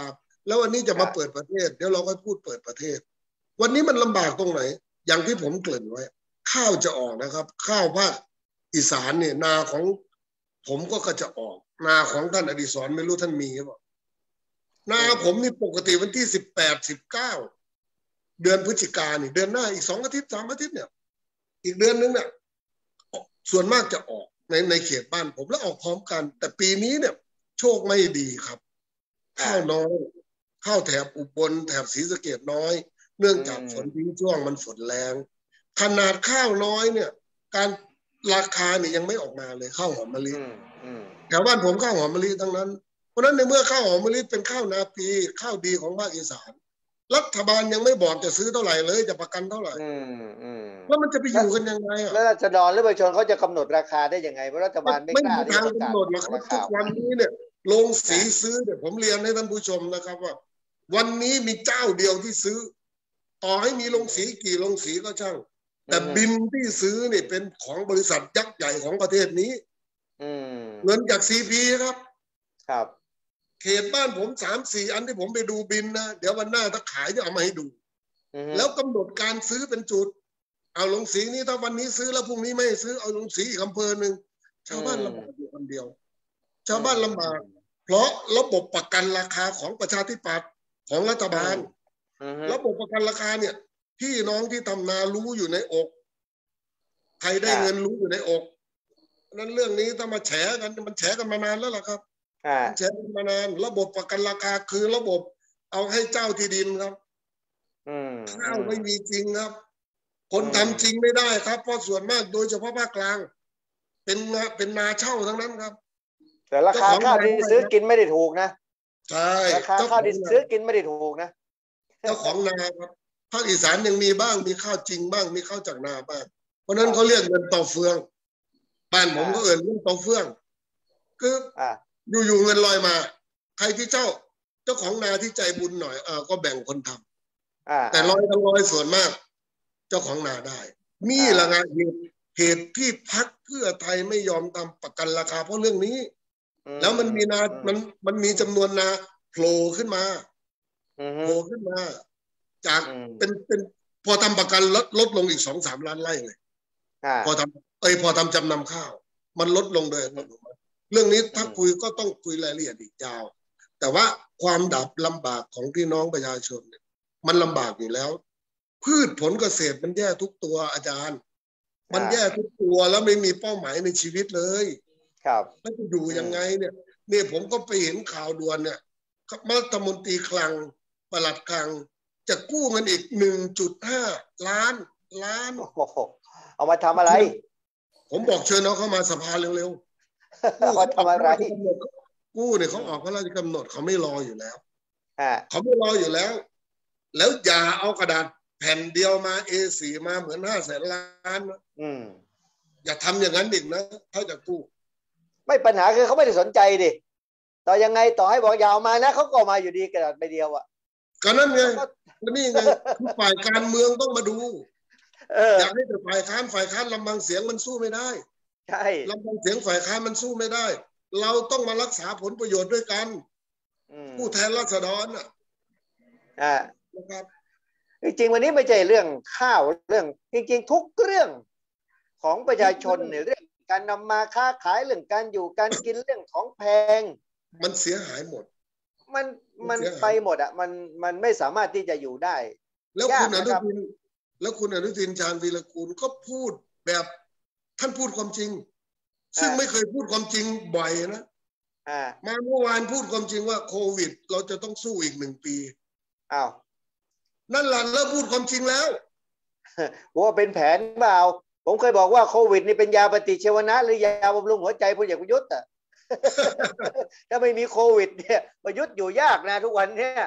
แล้ววันนี้จะมาเปิดประเทศเดี๋ยวเราก็พูดเปิดประเทศวันนี้มันลำบากตรงไหนอย่างที่ผมเกริ่นไว้ข้าวจะออกนะครับข้าวภาคอีสานเนี่ยนาของผมก็ก็จะออกนาของท่านอดิศรไม่รู้ท่านมีหรือเปล่านาผมนี่ปกติวันที่สิบแปดสิบเก้าเดือนพฤศจิกายนนี่เดือนหน้าอีกสองอาทิตย์สามอาทิตย์เนี่ยอีกเดือนนึงเนี่ยส่วนมากจะออกในในเขตบ้านผมแล้วออกพร้อมกันแต่ปีนี้เนี่ยโชคไม่ดีครับข้าวน้อยข้าวแถบอุบลแถบศรีสะเกษน้อยเนื่องจากฝนทิ้งช่วงมันฝนแรงขนาดข้าวน้อยเนี่ยการราคาเนี่ยยังไม่ออกมาเลยข้าวหอมมะลิแถวบ้านผมข้าวหอมมะลิทั้งนั้นเพราะฉะนั้นในเมื่อข้าวหอมมะลิเป็นข้าวนาปีข้าวดีของภาคอีสานรัฐบาลยังไม่บอกจะซื้อเท่าไหร่เลยจะประกันเท่าไหร่แล้วมันจะไปอยู่กันยังไงอ่ะแล้วราษฎรหรือประชาชนเขาจะกำหนดราคาได้ยังไงเพราะรัฐบาลไม่กล้าไม่มีทางกำหนดหรอกครับทุกวันนี้เนี่ยโรงสีซื้อเนี่ยผมเรียนให้ท่านผู้ชมนะครับว่าวันนี้มีเจ้าเดียวที่ซื้อต่อให้มีโรงสีกี่โรงสีก็ช่างแต่บินที่ซื้อเนี่ยเป็นของบริษัทยักษ์ใหญ่ของประเทศนี้เงินจากซีพีครับครับเขตบ้านผมสามสี่อันที่ผมไปดูบินนะเดี๋ยววันหน้าถ้าขายจะเอามาให้ดูแล้วกำหนดการซื้อเป็นจุดเอาลงสีนี้ถ้าวันนี้ซื้อแล้วพรุ่งนี้ไม่ซื้อเอาลงสีอีกอำเภอหนึ่งชาวบ้านลำบากอยู่คนเดียวชาวบ้านลำบากเพราะระบบประกันราคาของประชาธิปัตย์ของรัฐบาลระบบประกันราคาเนี่ยพี่น้องที่ทำนารู้อยู่ในอกใครได้เงินรู้อยู่ในอกนั้นเรื่องนี้ถ้ามาแฉกันมันแฉกันมานานแล้วล่ะครับแฉกันมานานระบบประกันราคาคือระบบเอาให้เจ้าที่ดินครับข้าวไม่มีจริงครับคนทำจริงไม่ได้ครับเพราะส่วนมากโดยเฉพาะภาคกลางเป็นเป็นนาเช่าทั้งนั้นครับแต่ราคาข้าวที่ซื้อกินไม่ได้ถูกนะใช่ราคาข้าวที่ซื้อกินไม่ได้ถูกนะเจ้าของนาครับภาคอีสานยังมีบ้างมีข้าวจริงบ้างมีข้าวจากนาบ้างเพราะนั้นเขาเรียกเงินต่อเฟืองบ้านผมก็เอ่ยเงินต่อเฟืองคืออยู่ๆเงินลอยมาใครที่เจ้าเจ้าของนาที่ใจบุญหน่อยเออก็แบ่งคนทำแต่ลอยทั้งลอยส่วนมากเจ้าของนาได้นี่แหละไงเหตุเหตุที่พรรคเพื่อไทยไม่ยอมทำประกันราคาเพราะเรื่องนี้แล้วมันมีนามันมันมีจำนวนนาโผล่ขึ้นมาโผล่ขึ้นมาจากเป็นเป็นพอทำประกันลดลดลงอีกสองสามล้านไร่เลยพอทำเอ้ยพอทำจำนำข้าวมันลดลงเลยเรื่องนี้ถ้าคุยก็ต้องคุยรายละเอียดอีกยาวแต่ว่าความดับลำบากของพี่น้องประชาชนเนี่ยมันลำบากอยู่แล้วพืชผลเกษตรมันแย่ทุกตัวอาจารย์มันแย่ทุกตัวแล้วไม่มีเป้าหมายในชีวิตเลยครับแล้วจะอยู่ยังไงเนี่ยเนี่ยผมก็ไปเห็นข่าวด่วนเนี่ยรัฐมนตรีคลังปลัดคลังจะกู้เงินอีก หนึ่งจุดห้า ล้านล้านเอามาทำอะไรผมบอกเชิญเขาเข้ามาสภาเร็วๆเอามาทำอะไรกู้เนี่ยเขาออกพระราชกำหนดเขาไม่รออยู่แล้วเขาไม่รออยู่แล้วแล้วอย่าเอากระดาษแผ่นเดียวมา เอ โฟร์ มาเหมือนห้าแสนล้านนะอย่าทำอย่างนั้นอีกนะถ้าจะกู้ไม่ปัญหาคือเขาไม่ได้สนใจดิต่อยังไงต่อให้บอกยาวมานะเขาก็มาอยู่ดีกระดาษใบเดียวอ่ะก็นั่นไงก็นี่ไงฝ่ายการเมืองต้องมาดูอยากให้แต่ฝ่ายค้านฝ่ายค้านลำพังเสียงมันสู้ไม่ได้ใช่ลำพังเสียงฝ่ายค้านมันสู้ไม่ได้เราต้องมารักษาผลประโยชน์ด้วยกันผู้แทนราษฎรอ่ะอ่านะครับจริงๆวันนี้ไม่ใช่เรื่องข้าวเรื่องจริงๆทุกเรื่องของประชาชนเนี่ยเรื่องการนำมาค้าขายเรื่องการอยู่การกินเรื่องของแพงมันเสียหายหมดมันมันไปหมดอ่ะมันมันไม่สามารถที่จะอยู่ได้แล้วคุณอนุทินแล้วคุณอนุทินชาญวีรกูลก็พูดแบบท่านพูดความจริงซึ่งไม่เคยพูดความจริงบ่อยนะมาเมื่อวานพูดความจริงว่าโควิดเราจะต้องสู้อีกหนึ่งปีอ้าวนั่นแหละเริ่มพูดความจริงแล้วว่าเป็นแผนเปล่าผมเคยบอกว่าโควิดนี่เป็นยาปฏิชีวนะหรือยาบำรุงหัวใจพลเอกประยุทธ์อ่ะถ้าไม่มีโควิดเนี่ยประยุทธ์อยู่ยากนะทุกวันเนี่ย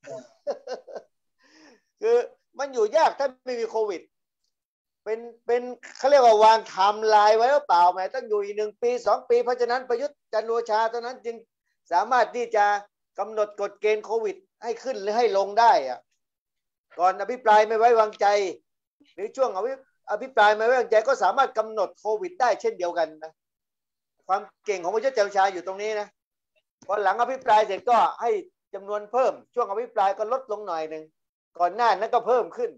คือมันอยู่ยากถ้าไม่มีโควิดเป็นเป็นเขาเรียกว่าวางไทม์ไลน์ไว้หรือเปล่าแม้ต้องอยู่อีกหนึ่งปีสองปีเพราะฉะนั้นประยุทธ์จันทร์โอชาเท่านั้นจึงสามารถที่จะกำหนดกฎเกณฑ์โควิดให้ขึ้นหรือให้ลงได้อ่ะก่อนอภิปรายไม่ไว้วางใจหรือช่วงอภิปรายไม่ไว้วางใจก็สามารถกำหนดโควิดได้เช่นเดียวกันนะความเก่งของประยุทธ์จันทร์โอชาอยู่ตรงนี้นะพอหลังอภิปรายเสร็จก็ให้จำนวนเพิ่มช่วงอภิปรายก็ลดลงหน่อยหนึ่งก่อนหน้านั้นก็เพิ่มขึ้น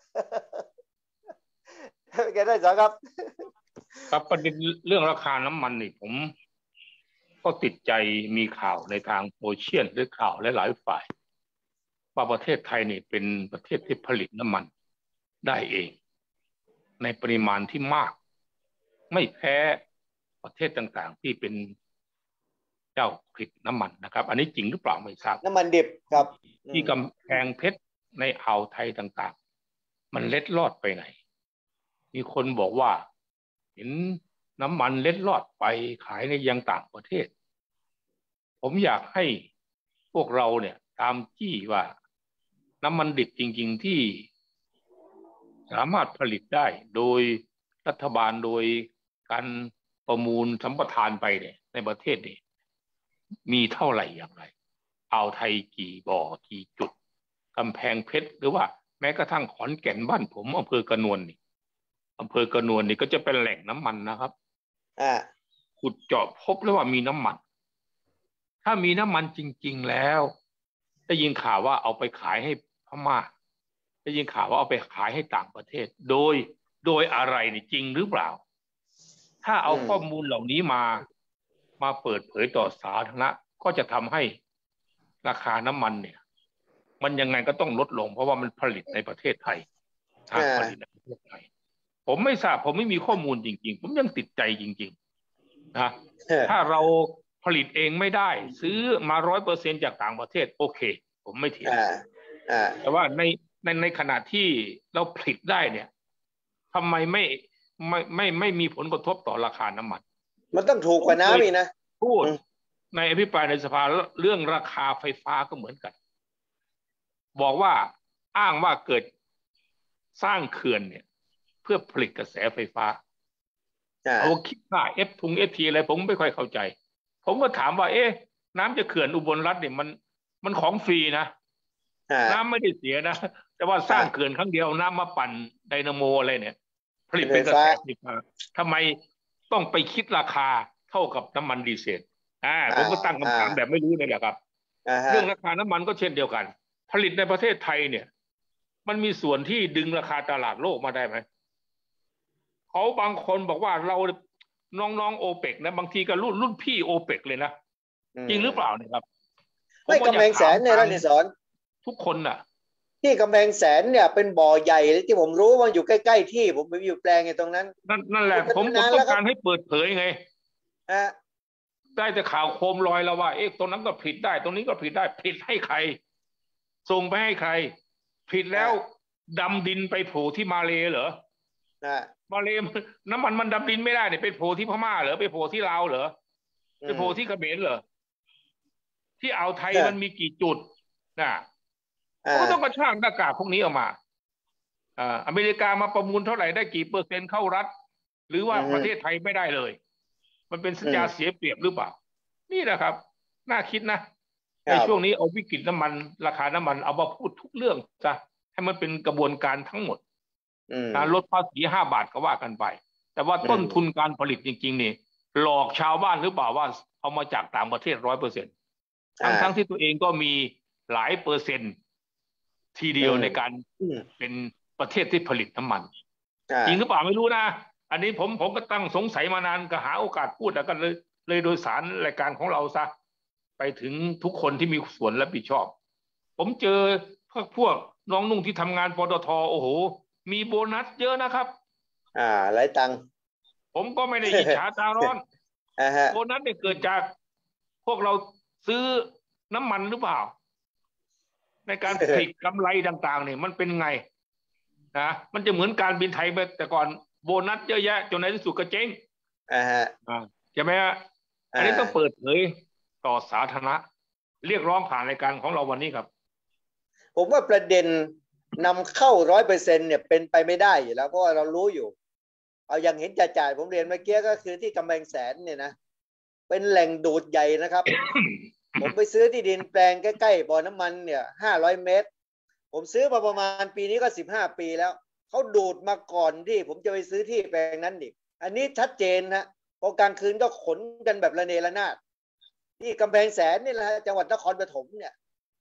แกได้สอครับครับประเด็นเรื่องราคาน้ำมันนี่ผมก็ติดใจมีข่าวในทางโซเชียลหรือข่าวหลายๆฝ่ายว่าประเทศไทยนี่เป็นประเทศที่ผลิตน้ำมันได้เองในปริมาณที่มากไม่แพ้ประเทศต่างๆที่เป็นเจ้าผลิตน้ำมันนะครับอันนี้จริงหรือเปล่าไม่ทราบน้ำมันดิบครับที่กำแพงเพชรในอ่าวไทยต่างๆมันเล็ดลอดไปไหนมีคนบอกว่าเห็นน้ำมันเล็ดลอดไปขายในยังต่างประเทศผมอยากให้พวกเราเนี่ยตามจี้ว่าน้ำมันดิบจริงๆที่สามารถผลิตได้โดยรัฐบาลโดยการประมูลสัมปทานไปเนี่ยในประเทศนี่มีเท่าไหร่อย่างไรอ่าวไทยกี่บ่อกี่จุดกำแพงเพชรหรือว่าแม้กระทั่งขอนแก่นบ้านผมอำเภอกระนวลนี่อำเภอกระนวลนี่ก็จะเป็นแหล่งน้ำมันนะครับอ่าขุดเจาะพบแล้วว่ามีน้ำมันถ้ามีน้ำมันจริงๆแล้วได้ยินข่าวว่าเอาไปขายให้พม่าได้ยินข่าวว่าเอาไปขายให้ต่างประเทศโดยโดยอะไรนี่จริงหรือเปล่าถ้าเอาข้อมูลเหล่านี้มามาเปิดเผยต่อสาธารณะก็จะทำให้ราคาน้ำมันเนี่ยมันยังไงก็ต้องลดลงเพราะว่ามันผลิตในประเทศไทยทางผลิตในประเทศไทยผมไม่ทราบผมไม่มีข้อมูลจริงๆผมยังติดใจจริงๆนะถ้าเราผลิตเองไม่ได้ซื้อมาร้อยเปอร์เซ็นต์จากต่างประเทศโอเคผมไม่เถียงแต่ว่าในในในขณะที่เราผลิตได้เนี่ยทำไมไม่ไม่ไม่ไม่มีผลกระทบต่อราคาน้ำมันมันต้องถูกกว่าน้ำอีกนะพูดในอภิปรายในสภาเรื่องราคาไฟฟ้าก็เหมือนกันบอกว่าอ้างว่าเกิดสร้างเขื่อนเนี่ยเพื่อผลิตกระแสไฟฟ้าเอาคิดค่าเอฟทุงเอฟทีอะไรผมไม่ค่อยเข้าใจผมก็ถามว่าเอ๊ะน้ำจะเขื่อนอุบลรัตน์เนี่ยมันมันของฟรีนะน้ำไม่ได้เสียนะแต่ว่าสร้างเขื่อนครั้งเดียวน้ำมาปั่นไดนาโมอะไรเนี่ยผลิตเป็นกระแสไฟฟ้าทำไมต้องไปคิดราคาเท่ากับน้ำมันดีเซลอ่าผมก็ตั้งคำถามแบบไม่รู้เลยแหละครับเรื่องราคาน้ำมันก็เช่นเดียวกันผลิตในประเทศไทยเนี่ยมันมีส่วนที่ดึงราคาตลาดโลกมาได้ไหมเขาบางคนบอกว่าเราน้องๆโอเปกนะบางทีก็รุ่นรุ่นพี่โอเปกเลยนะจริงหรือเปล่าเนี่ยครับไม่กำแพงแสนเนี่ยนะนิสรทุกคนน่ะที่กำแพงแสนเนี่ยเป็นบ่อใหญ่ที่ผมรู้ว่าอยู่ใกล้ๆที่ผมไปอยู่แปลงอยู่ตรงนั้นนั่นนั่นแหละผมผมต้องการให้เปิดเผยไงอ่ะได้แต่ข่าวโคมลอยแล้วว่าเอ๊ะตรงนั้นก็ผิดได้ตรงนี้ก็ผิดได้ผิดให้ใครส่งไปให้ใครผิดแล้วดำดินไปโผล่ที่มาเลเหรอมาเลน้ำมันมันดำดินไม่ได้เนี่ยไปโผล่ที่พม่าเหรอไปโผล่ที่ลาวเหรอไปโผล่ที่เขมรเหรอที่อ่าวไทยมันมีกี่จุดน่ะก็ต้องกระชากหน้ากากพวกนี้ออกมาอ่าอเมริกามาประมูลเท่าไหร่ได้กี่เปอร์เซ็นต์เข้ารัฐหรือว่าประเทศไทยไม่ได้เลยมันเป็นสัญญาเสียเปรียบหรือเปล่านี่แหละครับน่าคิดนะในช่วงนี้เอาวิกฤตน้ำมันราคาน้ำมันเอามาพูดทุกเรื่องซะให้มันเป็นกระบวนการทั้งหมดการลดภาษีห้าบาทก็ว่ากันไปแต่ว่าต้นทุนการผลิตจริงๆนี่หลอกชาวบ้านหรือเปล่าว่าเอามาจากต่างประเทศร้อยเปอร์เซ็นต์ทั้งทั้งที่ตัวเองก็มีหลายเปอร์เซ็นต์ทีเดียวในการเป็นประเทศที่ผลิตน้ำมันจริงหรือเปล่าไม่รู้นะอันนี้ผมผมก็ตั้งสงสัยมานานก็หาโอกาสพูดแล้วกันเลยเลยโดยสารรายการของเราซะไปถึงทุกคนที่มีส่วนรับผิดชอบผมเจอพวกพวกน้องนุ่งที่ทำงานปตท.โอ้โหมีโบนัสเยอะนะครับอ่าหลายตังค์ผมก็ไม่ได้อิจฉาตาร้อนโบนัสเนี่ยเกิดจากพวกเราซื้อน้ำมันหรือเปล่าในการผลิตกำไรต่างๆเนี่ยมันเป็นไงนะมันจะเหมือนการบินไทยแต่ก่อนโบนัสเยอะแยะจนในที่สุดก็เจ๊งอ่าฮะใช่ไหมฮะอันนี้ต้องเปิดเผยต่อสาธารณะเรียกร้องผ่านรายการของเราวันนี้ครับผมว่าประเด็นนำเข้าร้อยเปอร์เซ็นต์เนี่ยเป็นไปไม่ได้อยู่แล้วเพราะว่าเรารู้อยู่เอาอย่างเห็นจ่ายผมเรียนเมื่อกี้ก็คือที่กำแพงแสนเนี่ยนะเป็นแหล่งดูดใหญ่นะครับ ผมไปซื้อที่ดินแปลงใกล้ๆบ่อน้ำมันเนี่ยห้าร้อยเมตรผมซื้อมาประมาณปีนี้ก็สิบห้าปีแล้วเขาดูดมาก่อนที่ผมจะไปซื้อที่แปลงนั้นอีกอันนี้ชัดเจนนะพอกลางคืนก็ขนกันแบบระเนระนาดที่กำแพงแสนนี่แหละจังหวัดนครปฐมเนี่ย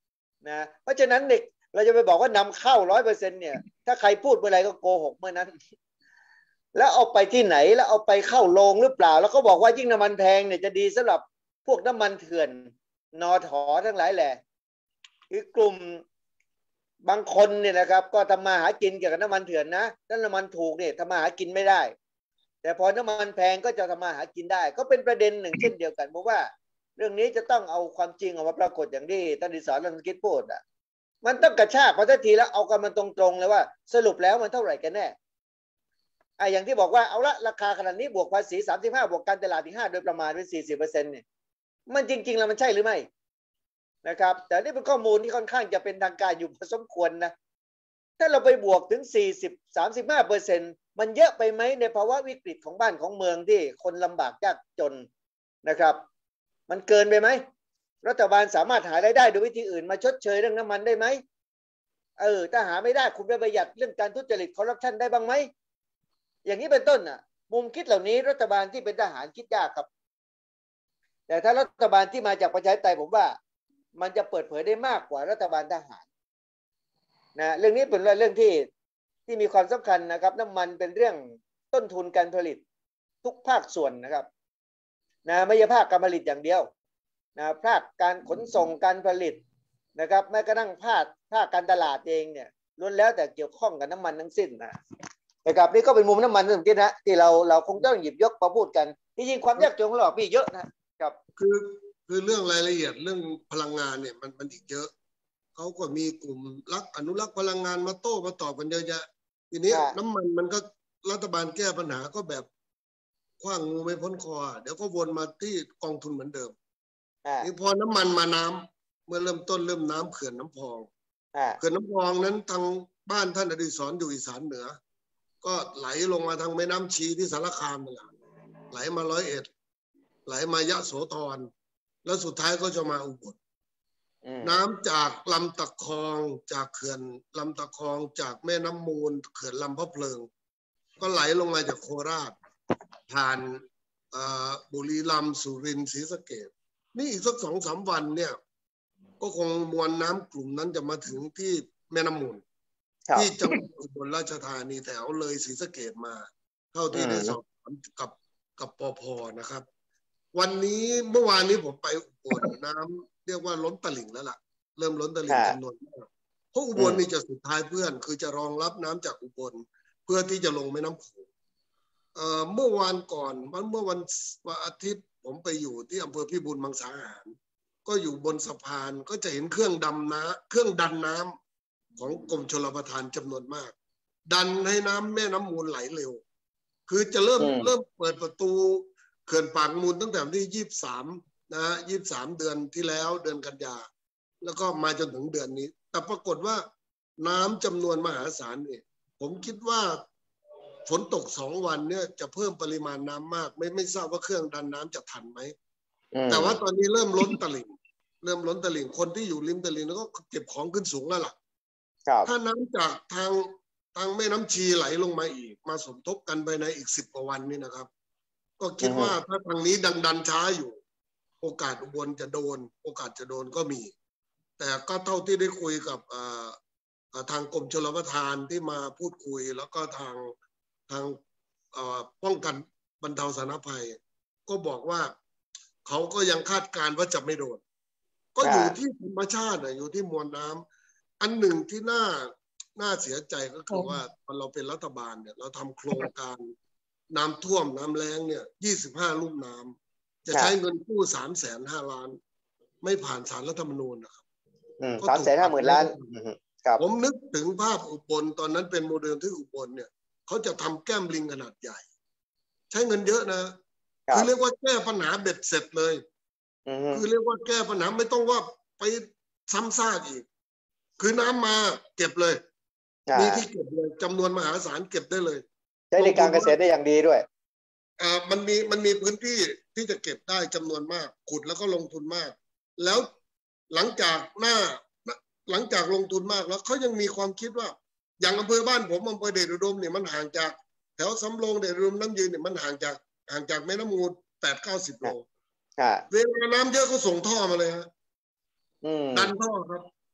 นะเพราะฉะนั้นเด็กเราจะไปบอกว่านำเข้าร้อยเปอร์เซ็นต์เนี่ยถ้าใครพูดเมื่อไรก็โกหกเมื่อนั้นแล้วเอาไปที่ไหนแล้วเอาไปเข้าโรงหรือเปล่าแล้วก็บอกว่ายิ่งน้ำมันแพงเนี่ยจะดีสำหรับพวกน้ำมันเถื่อนนอถอทั้งหลายแหละคือกลุ่มบางคนเนี่ยนะครับก็ทำมาหากินเกี่ยวกับน้ำมันเถื่อนนะถ้าน้ำมันถูกเนี่ยทำมาหากินไม่ได้แต่พอน้ำมันแพงก็จะทำมาหากินได้ก็เป็นประเด็นหนึ่งเช่นเดียวกันเพราะว่าเรื่องนี้จะต้องเอาความจริงออกมาปรากฏอย่างที่ท่านดิศรรังคิดพูดอ่ะมันต้องกระชากพอทันทีแล้วเอากันมันตรงๆเลยว่าสรุปแล้วมันเท่าไหร่กันแน่ไอ้อย่างที่บอกว่าเอาละราคาขนาดนี้บวกภาษีสามสิบห้าบวกการตลาดที่ห้าโดยประมาณเป็นสี่สิบเปอร์เซ็นต์เนี่ยมันจริงๆแล้วมันใช่หรือไม่นะครับแต่นี่เป็นข้อมูลที่ค่อนข้างจะเป็นทางการอยู่พอสมควรนะถ้าเราไปบวกถึงสี่สิบ สามสิบห้าเปอร์เซ็นต์มันเยอะไปไหมในภาวะวิกฤตของบ้านของเมืองที่คนลำบากยากจนนะครับมันเกินไปไหมรัฐบาลสามารถหารายได้โดยวิธีอื่นมาชดเชยเรื่องน้ำมันได้ไหมเออถ้าหาไม่ได้คุณไปประหยัดเรื่องการทุจริตคอร์รัปชันได้บ้างไหมอย่างนี้เป็นต้นน่ะมุมคิดเหล่านี้รัฐบาลที่เป็นทหารคิดยากครับแต่ถ้ารัฐบาลที่มาจากประชาธิปไตยผมว่ามันจะเปิดเผยได้มากกว่ารัฐบาลทหารนะเรื่องนี้เป็นเรื่องที่ที่มีความสำคัญนะครับน้ำมันเป็นเรื่องต้นทุนการผลิตทุกภาคส่วนนะครับนะไม่ใช่ภาคการผลิตอย่างเดียวนะภาคการขนส่งการผลิตนะครับแม้กระทั่งภาคภาคการตลาดเองเนี่ยล้วนแล้วแต่เกี่ยวข้องกับน้ำมันทั้งสิ้นนะนะครับนี่ก็เป็นมุมน้ำมันที่นะที่เราเราคงต้องหยิบยกมาพูดกันที่จริงความยากจนของเราพี่เยอะนะครับคือคือเรื่องรายละเอียดเรื่องพลังงานเนี่ยมันมันอีกเยอะเขาก็มีกลุ่มรักอนุรักษ์พลังงานมาโต้มาตอบกันเยอะแยะทีนี้น้ำมันมันก็รัฐบาลแก้ปัญหาก็แบบขว้างงูไม่พ้นคอเดี๋ยวก็วนมาที่กองทุนเหมือนเดิมนี่พอน้ำมันมาน้ำเมื่อเริ่มต้นเริ่มน้ำเขื่อนน้ำพองเขื่อนน้ำพองนั้นทางบ้านท่านอดิศรอยู่อีสานเหนือก็ไหลลงมาทางแม่น้ำชีที่สารคามนั่นแหละไหลมาร้อยเอ็ดไหลมายะโสธรแล้วสุดท้ายก็จะมาอุบลน้ำจากลำตะคองจากเขื่อนลำตะคองจากแม่น้ำมูลเขื่อนลำพะเพลิงก็ไหลลงมาจากโคราชผ่านบุรีรัมย์สุรินทร์ศรีสะเกษนี่อีกสักสองสามวันเนี่ยก็คงมวลน้ำกลุ่มนั้นจะมาถึงที่แม่น้ำมูลที่จังหวัดอุบลราชธานีแถวเลยศรีสะเกษมาเท่าที่ได้สอบถามกับกับปภ.นะครับวันนี้เมื่อวานนี้ผมไปอุบลน้ำเรียกว่าล้นตลิ่งแล้วล่ะเริ่มล้นตลิ่งจำนวนมากเพราะอุบลนี่จะสุดท้ายเพื่อนคือจะรองรับน้ำจากอุบลเพื่อที่จะลงแม่น้ำโขงเอ่อเมื่อวานก่อนวันเมื่อวันวันอาทิตย์ผมไปอยู่ที่อำเภอพิบูลมังสาหารก็อยู่บนสะพานก็จะเห็นเครื่องดำน้ำเครื่องดันน้ำของกรมชลประทานจำนวนมากดันให้น้ำแม่น้ำมูลไหลเร็วคือจะเริ่มเริ่มเปิดประตูเขื่อนปากมูลตั้งแต่วันที่ยี่สิบสามนะฮะยี่สิบสามเดือนที่แล้วเดือนกันยาแล้วก็มาจนถึงเดือนนี้แต่ปรากฏว่าน้ำจำนวนมหาศาลเนี่ยผมคิดว่าฝนตกสองวันเนี่ยจะเพิ่มปริมาณน้ำมากไม่ไม่ทราบว่าเครื่องดันน้ำจะทันไหมแต่ว่าตอนนี้เริ่มล้นตลิ่งเริ่มล้นตลิ่งคนที่อยู่ริมตลิ่งแล้วก็เก็บของขึ้นสูงแล้วล่ะถ้าน้ำจากทางทางแม่น้ำชีไหลลงมาอีกมาสมทบกันภายในอีกสิบกว่าวันนี่นะครับก็คิดว่าถ้าทางนี้ดังดันช้าอยู่โอกาสอุบลจะโดนโอกาสจะโดนก็มีแต่ก็เท่าที่ได้คุยกับทางกรมชลประทานที่มาพูดคุยแล้วก็ทางทางป้องกันบรรเทาสาธารณภัยก็บอกว่าเขาก็ยังคาดการณ์ว่าจะไม่โดนก็อยู่ที่ธรรมชาติอยู่ที่มวลน้ำอันหนึ่งที่น่าน่าเสียใจก็คือว่าพอเราเป็นรัฐบาลเนี่ยเราทำโครงการน้ำท่วมน้ำแล้งเนี่ยยี่สิบห้าลุ่มน้ำจะใช้เงินกู้สามแสนห้าล้านไม่ผ่านศาลรัฐธรรมนูญนะครับสามแสนห้าหมื่นล้านผมนึกถึงภาพอุบลตอนนั้นเป็นโมเดลที่อุบลเนี่ยเขาจะทำแก้มลิงขนาดใหญ่ใช้เงินเยอะนะคือเรียกว่าแก้ปัญหาเบ็ดเสร็จเลยคือเรียกว่าแก้ปัญหาไม่ต้องว่าไปซ้ำซากอีกคือน้ำมาเก็บเลยมีที่เก็บเลยจำนวนมหาศาลเก็บได้เลยใช้ในการเกษตรได้อย่างดีด้วยอ่ามันมีมันมีพื้นที่ที่จะเก็บได้จำนวนมากขุดแล้วก็ลงทุนมากแล้วหลังจากหน้าหลังจากลงทุนมากแล้วเขายังมีความคิดว่าอย่างอำเภอบ้านผมอำเภอเดชอุดมเนี่ยมันห่างจากแถวสำโรงเดชอุดมน้ำยืนเนี่ยมันห่างจากห่างจากแม่น้ำมูลแปดเก้าสิบโลเวลาน้ำเยอะเขาส่งท่อมาเลยฮะดันท่อครับ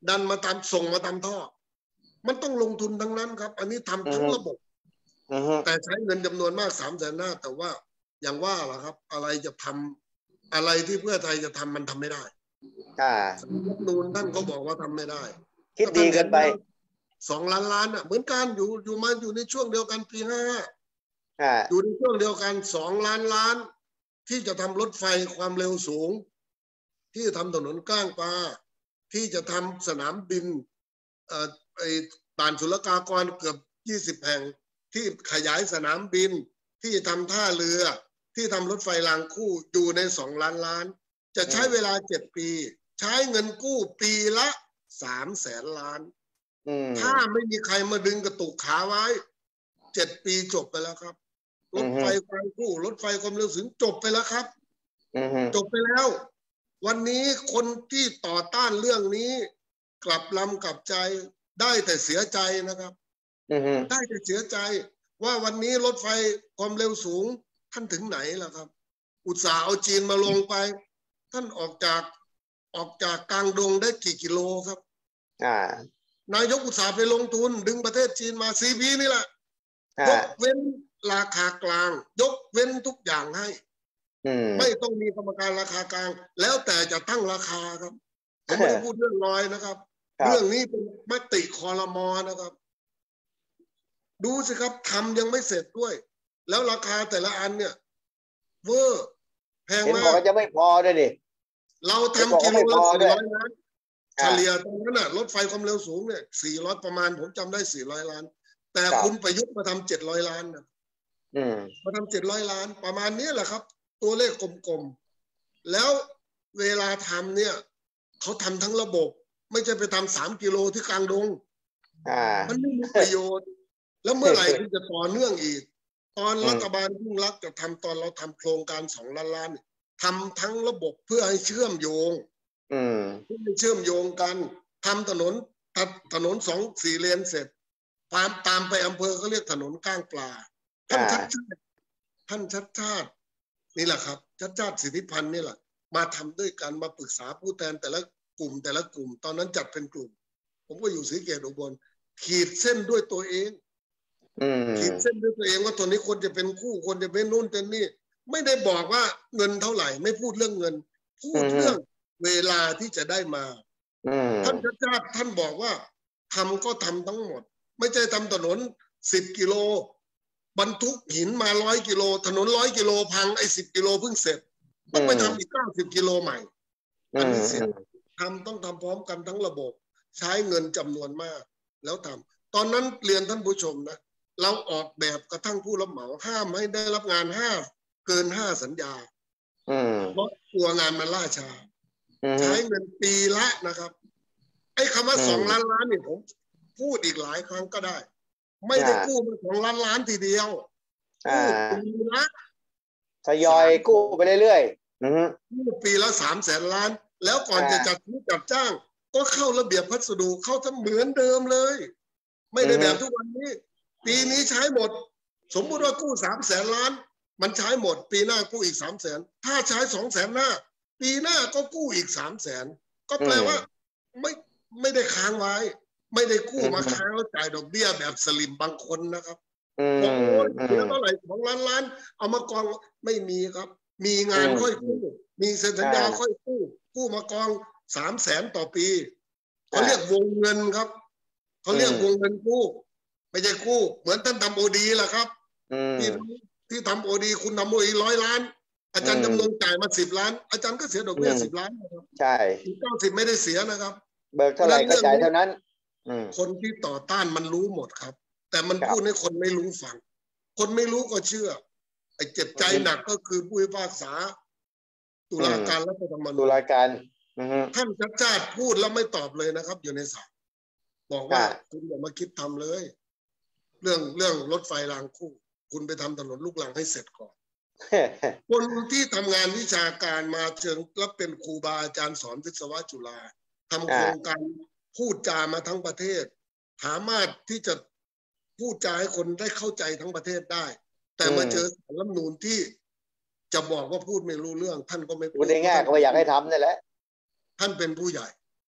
ดันมาตามส่งมาตามท่อมันต้องลงทุนทั้งนั้นครับอันนี้ทำทั้งระบบแต่ใช้เงินจำนวนมากสามแสนหน้าแต่ว่าอย่างว่าล่ะครับอะไรจะทำอะไรที่เพื่อไทยจะทำมันทำไม่ได้รัฐนูนท่านก็บอกว่าทำไม่ได้คิดดีเกินไปสองล้านล้านอ่ะเหมือนกันอยู่อยู่มาอยู่ในช่วงเดียวกันปีห้าอยู่ในช่วงเดียวกันสองล้านล้านที่จะทำรถไฟความเร็วสูงที่จะทำถนนก้างปลาที่จะทำสนามบินเอ่อไอ้ด่านศุลกากรเกือบยี่สิบแห่งที่ขยายสนามบินที่ทำท่าเรือที่ทำรถไฟรางคู่อยู่ในสองล้านล้านจะใช้เวลาเจ็ดปีใช้เงินกู้ปีละสามแสนล้านถ้าไม่มีใครมาดึงกระตุกขาไว้เจ็ดปีจบไปแล้วครับรถไฟรางคู่รถไฟความเร็วสูงจบไปแล้วครับจบไปแล้ววันนี้คนที่ต่อต้านเรื่องนี้กลับลำกลับใจได้แต่เสียใจนะครับได้แต่เสียใจว่าวันนี้รถไฟความเร็วสูงท่านถึงไหนล่ะครับอุตส่าห์เอาจีนมาลงไปท่านออกจากออกจากกลางดงได้กี่กิโลครับนายกอุตส่าห์ไปลงทุนดึงประเทศจีนมาซีพีนี่แหละยกเว้นราคากลางยกเว้นทุกอย่างให้ไม่ต้องมีกรรมการราคากลางแล้วแต่จะตั้งราคาครับผมไม่ได้พูดเรื่องลอยนะครับเรื่องนี้เป็นมติครม.นะครับดูสิครับทำยังไม่เสร็จด้วยแล้วราคาแต่ละอันเนี่ยเวอร์แพงมากจะไม่พอด้วยดิเราทำกิโลละสี่ร้อยล้านเฉลี่ยตรงนั้นน่ะรถไฟความเร็วสูงเนี่ยสี่ร้อยประมาณผมจำได้สี่ร้อยล้านแต่คุณประยุทธ์มาทำเจ็ดร้อยล้านนะมาทำเจ็ดร้อยล้านประมาณนี้แหละครับตัวเลขกลมๆแล้วเวลาทำเนี่ยเขาทำทั้งระบบไม่ใช่ไปทำสามกิโลที่กลางดงมันไม่มีประโยชน์แล้วเมื่อไหร่ที่จะต่อเนื่องอีกตอนรัฐบาลยิ่งรักจะทำตอนเราทำโครงการสองล้านล้านทำทั้งระบบเพื่อให้เชื่อมโยงเพื่อให้เชื่อมโยงกันทำถนนตัดถนนสองสี่เลนเสร็จตามตามไปอำเภอเขาเรียกถนนก้างปลาท่านชัดชาติท่านชัดชาตินี่แหละครับชัดชาติสิทธิพันธ์นี่แหละมาทำด้วยกันมาปรึกษาผู้แทนแต่ละกลุ่มแต่ละกลุ่มตอนนั้นจัดเป็นกลุ่มผมก็อยู่ศรีเกตอุบลขีดเส้นด้วยตัวเองขีดเส้นด้วยตัวเองว่าตัวนี้ควรจะเป็นคู่ควรจะเป็นนู่นเป็นนี่ไม่ได้บอกว่าเงินเท่าไหร่ไม่พูดเรื่องเงินพูดเรื่องเวลาที่จะได้มาท่านชัดชาติท่านบอกว่าทำก็ทำทั้งหมดไม่ใช่ทำถนนสิบกิโลบรรทุกหินมาร้อยกิโลถนนร้อยกิโลพังไอ้สิบกิโลเพิ่งเสร็จต้องไปทำอีกเก้าสิบกิโลใหม่อันนี้เสียทำต้องทำพร้อมกันทั้งระบบใช้เงินจำนวนมากแล้วทำตอนนั้นเรียนท่านผู้ชมนะเราออกแบบกระทั่งผู้รับเหมาห้ามให้ได้รับงานห้าเกินห้าสัญญาเพราะตัวงานมันล่าช้าใช้เงินปีละนะครับไอ้คำว่าสองล้านล้านนี่ผมพูดอีกหลายครั้งก็ได้ไม่ได้กู้มาสองล้านล้านทีเดียวกู้ปีละทยอยกู้ไปเรื่อยๆกู้ปีละสามแสนล้านแล้วก่อนจะจัดซื้อจัดจ้างก็เข้าระเบียบพัสดุเข้าทำเหมือนเดิมเลยไม่ได้แบบทุกวันนี้ปีนี้ใช้หมดสมมุติว่ากู้สามแสนล้านมันใช้หมดปีหน้ากู้อีกสามแสนถ้าใช้สองแสนหน้าปีหน้าก็กู้อีกสามแสนก็แปลว่าไม่ไม่ได้ค้างไว้ไม่ได้กู้มาค้างแล้วจ่ายดอกเบี้ยแบบสลิมบางคนนะครับบอกโอ้ยเสียเท่าไหร่สองล้านล้านเอามากองไม่มีครับมีงานค่อยกู้มีเซ็นสัญญาค่อยกู้กู้มากองสามแสนต่อปีเขาเรียกวงเงินครับเขาเรียกวงเงินกู้ไม่ใช่กู้เหมือนท่านทำโอดีแหละครับที่ที่ทำโอดีคุณทำโอดีร้อยล้านอาจารย์จำนงจ่ายมาสิบล้านอาจารย์ก็เสียดอกเบี้ยสิบล้านนะครับใช่เก้าสิบไม่ได้เสียนะครับเบิกเท่าไหร่ก็จ่ายเท่านั้นคนที่ต่อต้านมันรู้หมดครับแต่มันพูดให้คนไม่รู้ฟังคนไม่รู้ก็เชื่อไอ้เจ็บใจหนักก็คือผู้พิพากษาตุลาการรัฐธรรมนูญตุลาการท่านชัดชาติพูดแล้วไม่ตอบเลยนะครับอยู่ในศาลบอกว่าคุณอย่ามาคิดทำเลยเรื่องเรื่องรถไฟรางคู่คุณไปทำถนนลูกรังให้เสร็จก่อนคนที่ทำงานวิชาการมาเชิงรับเป็นครูบาอาจารย์สอนวิศวะจุฬาทำโครงการพูดจามาทั้งประเทศสามารถที่จะพูดจาให้คนได้เข้าใจทั้งประเทศได้แต่มาเจอสารรัฐธรรมนูญที่จะบอกว่าพูดไม่รู้เรื่องท่านก็ไม่พูดง่ายๆก็อยากให้ทำนี่แหละท่านเป็นผู้ใหญ่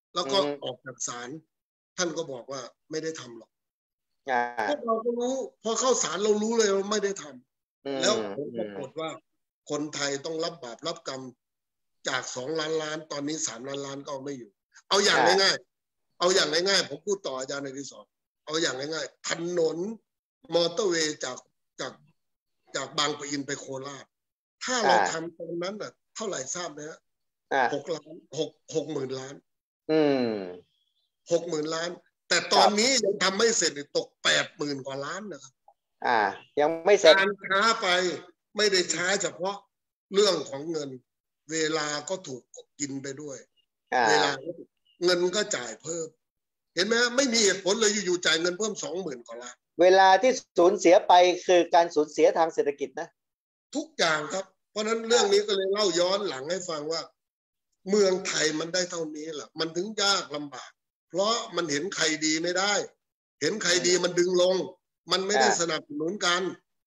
แล้วก็ออกจากศาลท่านก็บอกว่าไม่ได้ทำหรอกพวกเราก็รู้พอเข้าศาลเรารู้เลยว่าไม่ได้ทำแล้วผลปรากฏว่าคนไทยต้องรับบาปรับกรรมจากสองล้านล้านตอนนี้สามล้านล้านก็ไม่อยู่เอาอย่างง่ายๆเอาอย่างง่ายๆผมพูดต่ออาจารย์ในที่สองเอาอย่างง่ายๆถนนมอเตอร์เวย์จากจากจากบางปะอินไปโคราชถ้าเราทำตอนนั้นอ่ะเท่าไหร่ทราบไหมฮะหกล้านหกหกหมื่นล้านอืมหกหมื่นล้านแต่ตอนนี้ยังทำไม่เสร็จตกแปดหมื่นกว่าล้านนะครับอ่ายังไม่เสร็จการช้าไปไม่ได้ช้าเฉพาะเรื่องของเงินเวลาก็ถูกกินไปด้วยเวลาเงินก็จ่ายเพิ่มเห็นไหมไม่มีเหตุผลเลยอยู่ๆจ่ายเงินเพิ่มสองหมื่นกว่าล้านเวลาที่สูญเสียไปคือการสูญเสียทางเศรษฐกิจนะทุกอย่างครับเพราะฉะนั้นเรื่องนี้ก็เลยเล่าย้อนหลังให้ฟังว่าเมืองไทยมันได้เท่านี้แหละมันถึงยากลำบากเพราะมันเห็นใครดีไม่ได้เห็นใครดีมันดึงลงมันไม่ได้สนับสนุนกัน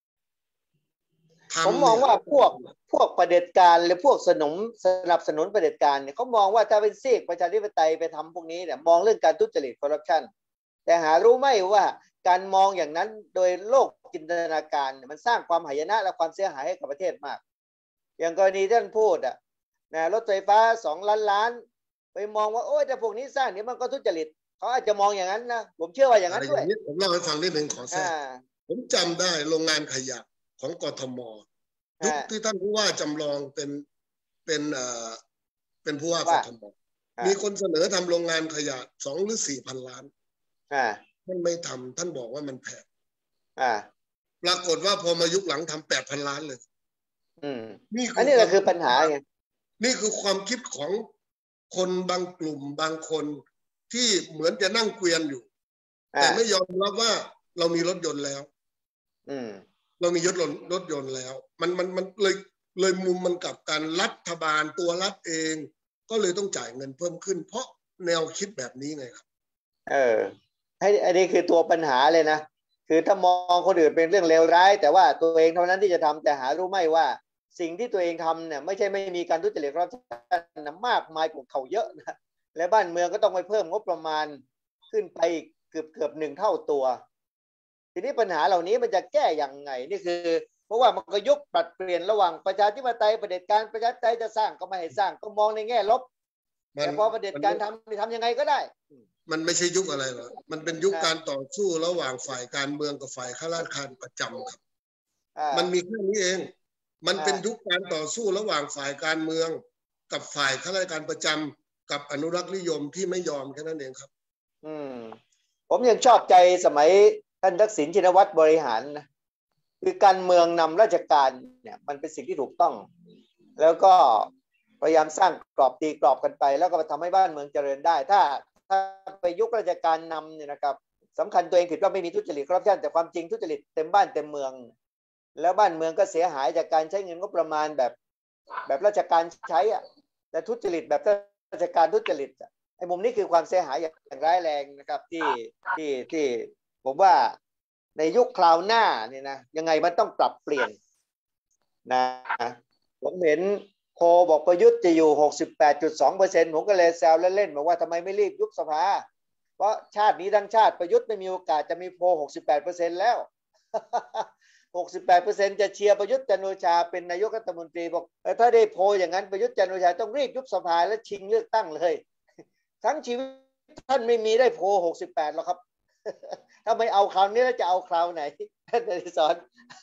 ผมมองว่าพวกพวกประเผด็จการหรือพวกสนมสนับสนุนประเผด็จการเนี่ยเขามองว่าถ้าเป็นซีกประชาธิปไตยไปทำพวกนี้เนี่ยมองเรื่องการทุจริตคอร์รัปชันแต่หารู้ไหมว่าการมองอย่างนั้นโดยโลกจินตนาการมันสร้างความหายนะและความเสียหายให้กับประเทศมากอย่างกรณีท่านพูดอ่ะนะรถไฟฟ้าสองล้านล้านไปมองว่าโอ้ยแต่พวกนี้สร้างนี่มันก็ทุจริตเขาอาจจะมองอย่างนั้นนะผมเชื่อว่าอย่างนั้นด้วยผมเล่าให้ฟังนิดหนึ่งขอแทรกผมจำได้โรงงานขยะของกทมยุคที่ท่านผู้ว่าจำลองเป็นเป็นเอ่อเป็นผู้ว่ากทมมีคนเสนอทำโรงงานขยะสองหรือสี่พันล้านท่านไม่ทำท่านบอกว่ามันแพงปรากฏว่าพอมายุคหลังทำแปดพันล้านเลยนี่อันนี้แหละคือปัญหาไงนี่คือความคิดของคนบางกลุ่มบางคนที่เหมือนจะนั่งเกวียนอยู่แต่ไม่ยอมรับว่าเรามีรถยนต์แล้วเรามียศรถยนต์แล้วมันมันมันเลยเลยมุมมันกับการรัฐบาลตัวรัฐเองก็เลยต้องจ่ายเงินเพิ่มขึ้นเพราะแนวคิดแบบนี้ไงครับเออให้อันนี้คือตัวปัญหาเลยนะคือถ้ามองคนอื่นเป็นเรื่องเลวร้ายแต่ว่าตัวเองเท่านั้นที่จะทำแต่หารู้ไหมว่าสิ่งที่ตัวเองทำเนี่ยไม่ใช่ไม่มีการทุจริตคอร์รัปชันนะมากมายกว่าเขาเยอะนะและบ้านเมืองก็ต้องไปเพิ่มงบประมาณขึ้นไปเกือบเกือบหนึ่งเท่าตัวทีนี้ปัญหาเหล่านี้มันจะแก้อย่างไงนี่คือเพราะว่ามันก็ยุคปรับเปลี่ยนระหว่างประชาธิปไตยเผด็จการประชาธิปไตยจะสร้างก็ไม่ให้สร้างก็มองในแง่ลบแต่พอเผด็จการทำทำยังไงก็ได้มันไม่ใช่ยุคอะไรหรอกมันเป็นยุคการต่อสู้ระหว่างฝ่ายการเมืองกับฝ่ายข้าราชการประจำครับมันมีแค่นี้เองมันเป็นยุคการต่อสู้ระหว่างฝ่ายการเมืองกับฝ่ายข้าราชการประจำกับอนุรักษ์นิยมที่ไม่ยอมแค่นั้นเองครับอืมผมยังชอบใจสมัยท่านทักษิณชินวัตรบริหารนะคือการเมืองนำราชการเนี่ยมันเป็นสิ่งที่ถูกต้องแล้วก็พยายามสร้างกรอบตีกรอบกันไปแล้วก็ทำให้บ้านเมืองเจริญได้ถ้าถ้าไปยุคราชการนำเนี่ยนะครับสำคัญตัวเองผิดว่าไม่มีทุจริตคอร์รัปชันแต่ความจริงทุจริตเต็มบ้านเต็มเมืองแล้วบ้านเมืองก็เสียหายจากการใช้เงินงบประมาณแบบแบบราชการใช้อ่ะแต่ทุจริตแบบราชการทุจริตไอ้มุมนี้คือความเสียหายอย่างร้ายแรงนะครับที่ที่ที่ผมว่าในยุคคราวหน้าเนี่ยนะยังไงมันต้องปรับเปลี่ยนนะผมเห็นโพลบอกประยุทธ์จะอยู่ หกสิบแปดจุดสองเปอร์เซ็นต์ ผมก็เลยแซวเล่นๆบอกว่าทำไมไม่รีบยุบสภาเพราะชาตินี้ทั้งชาติประยุทธ์ไม่มีโอกาสจะมีโพล หกสิบแปดเปอร์เซ็นต์ แล้ว หกสิบแปดเปอร์เซ็นต์ จะเชียร์ประยุทธ์จันทร์โอชาเป็นนายกรัฐมนตรีบอกถ้าได้โพลอย่างนั้นประยุทธ์จันทร์โอชาต้องรีบยุบสภาและชิงเลือกตั้งเลยทั้งชีวิตท่านไม่มีได้โพลหกสิบแปดหรอกครับถ้าไม่เอาคราวนี้แล้วจะเอาคราวไหนท่านสอน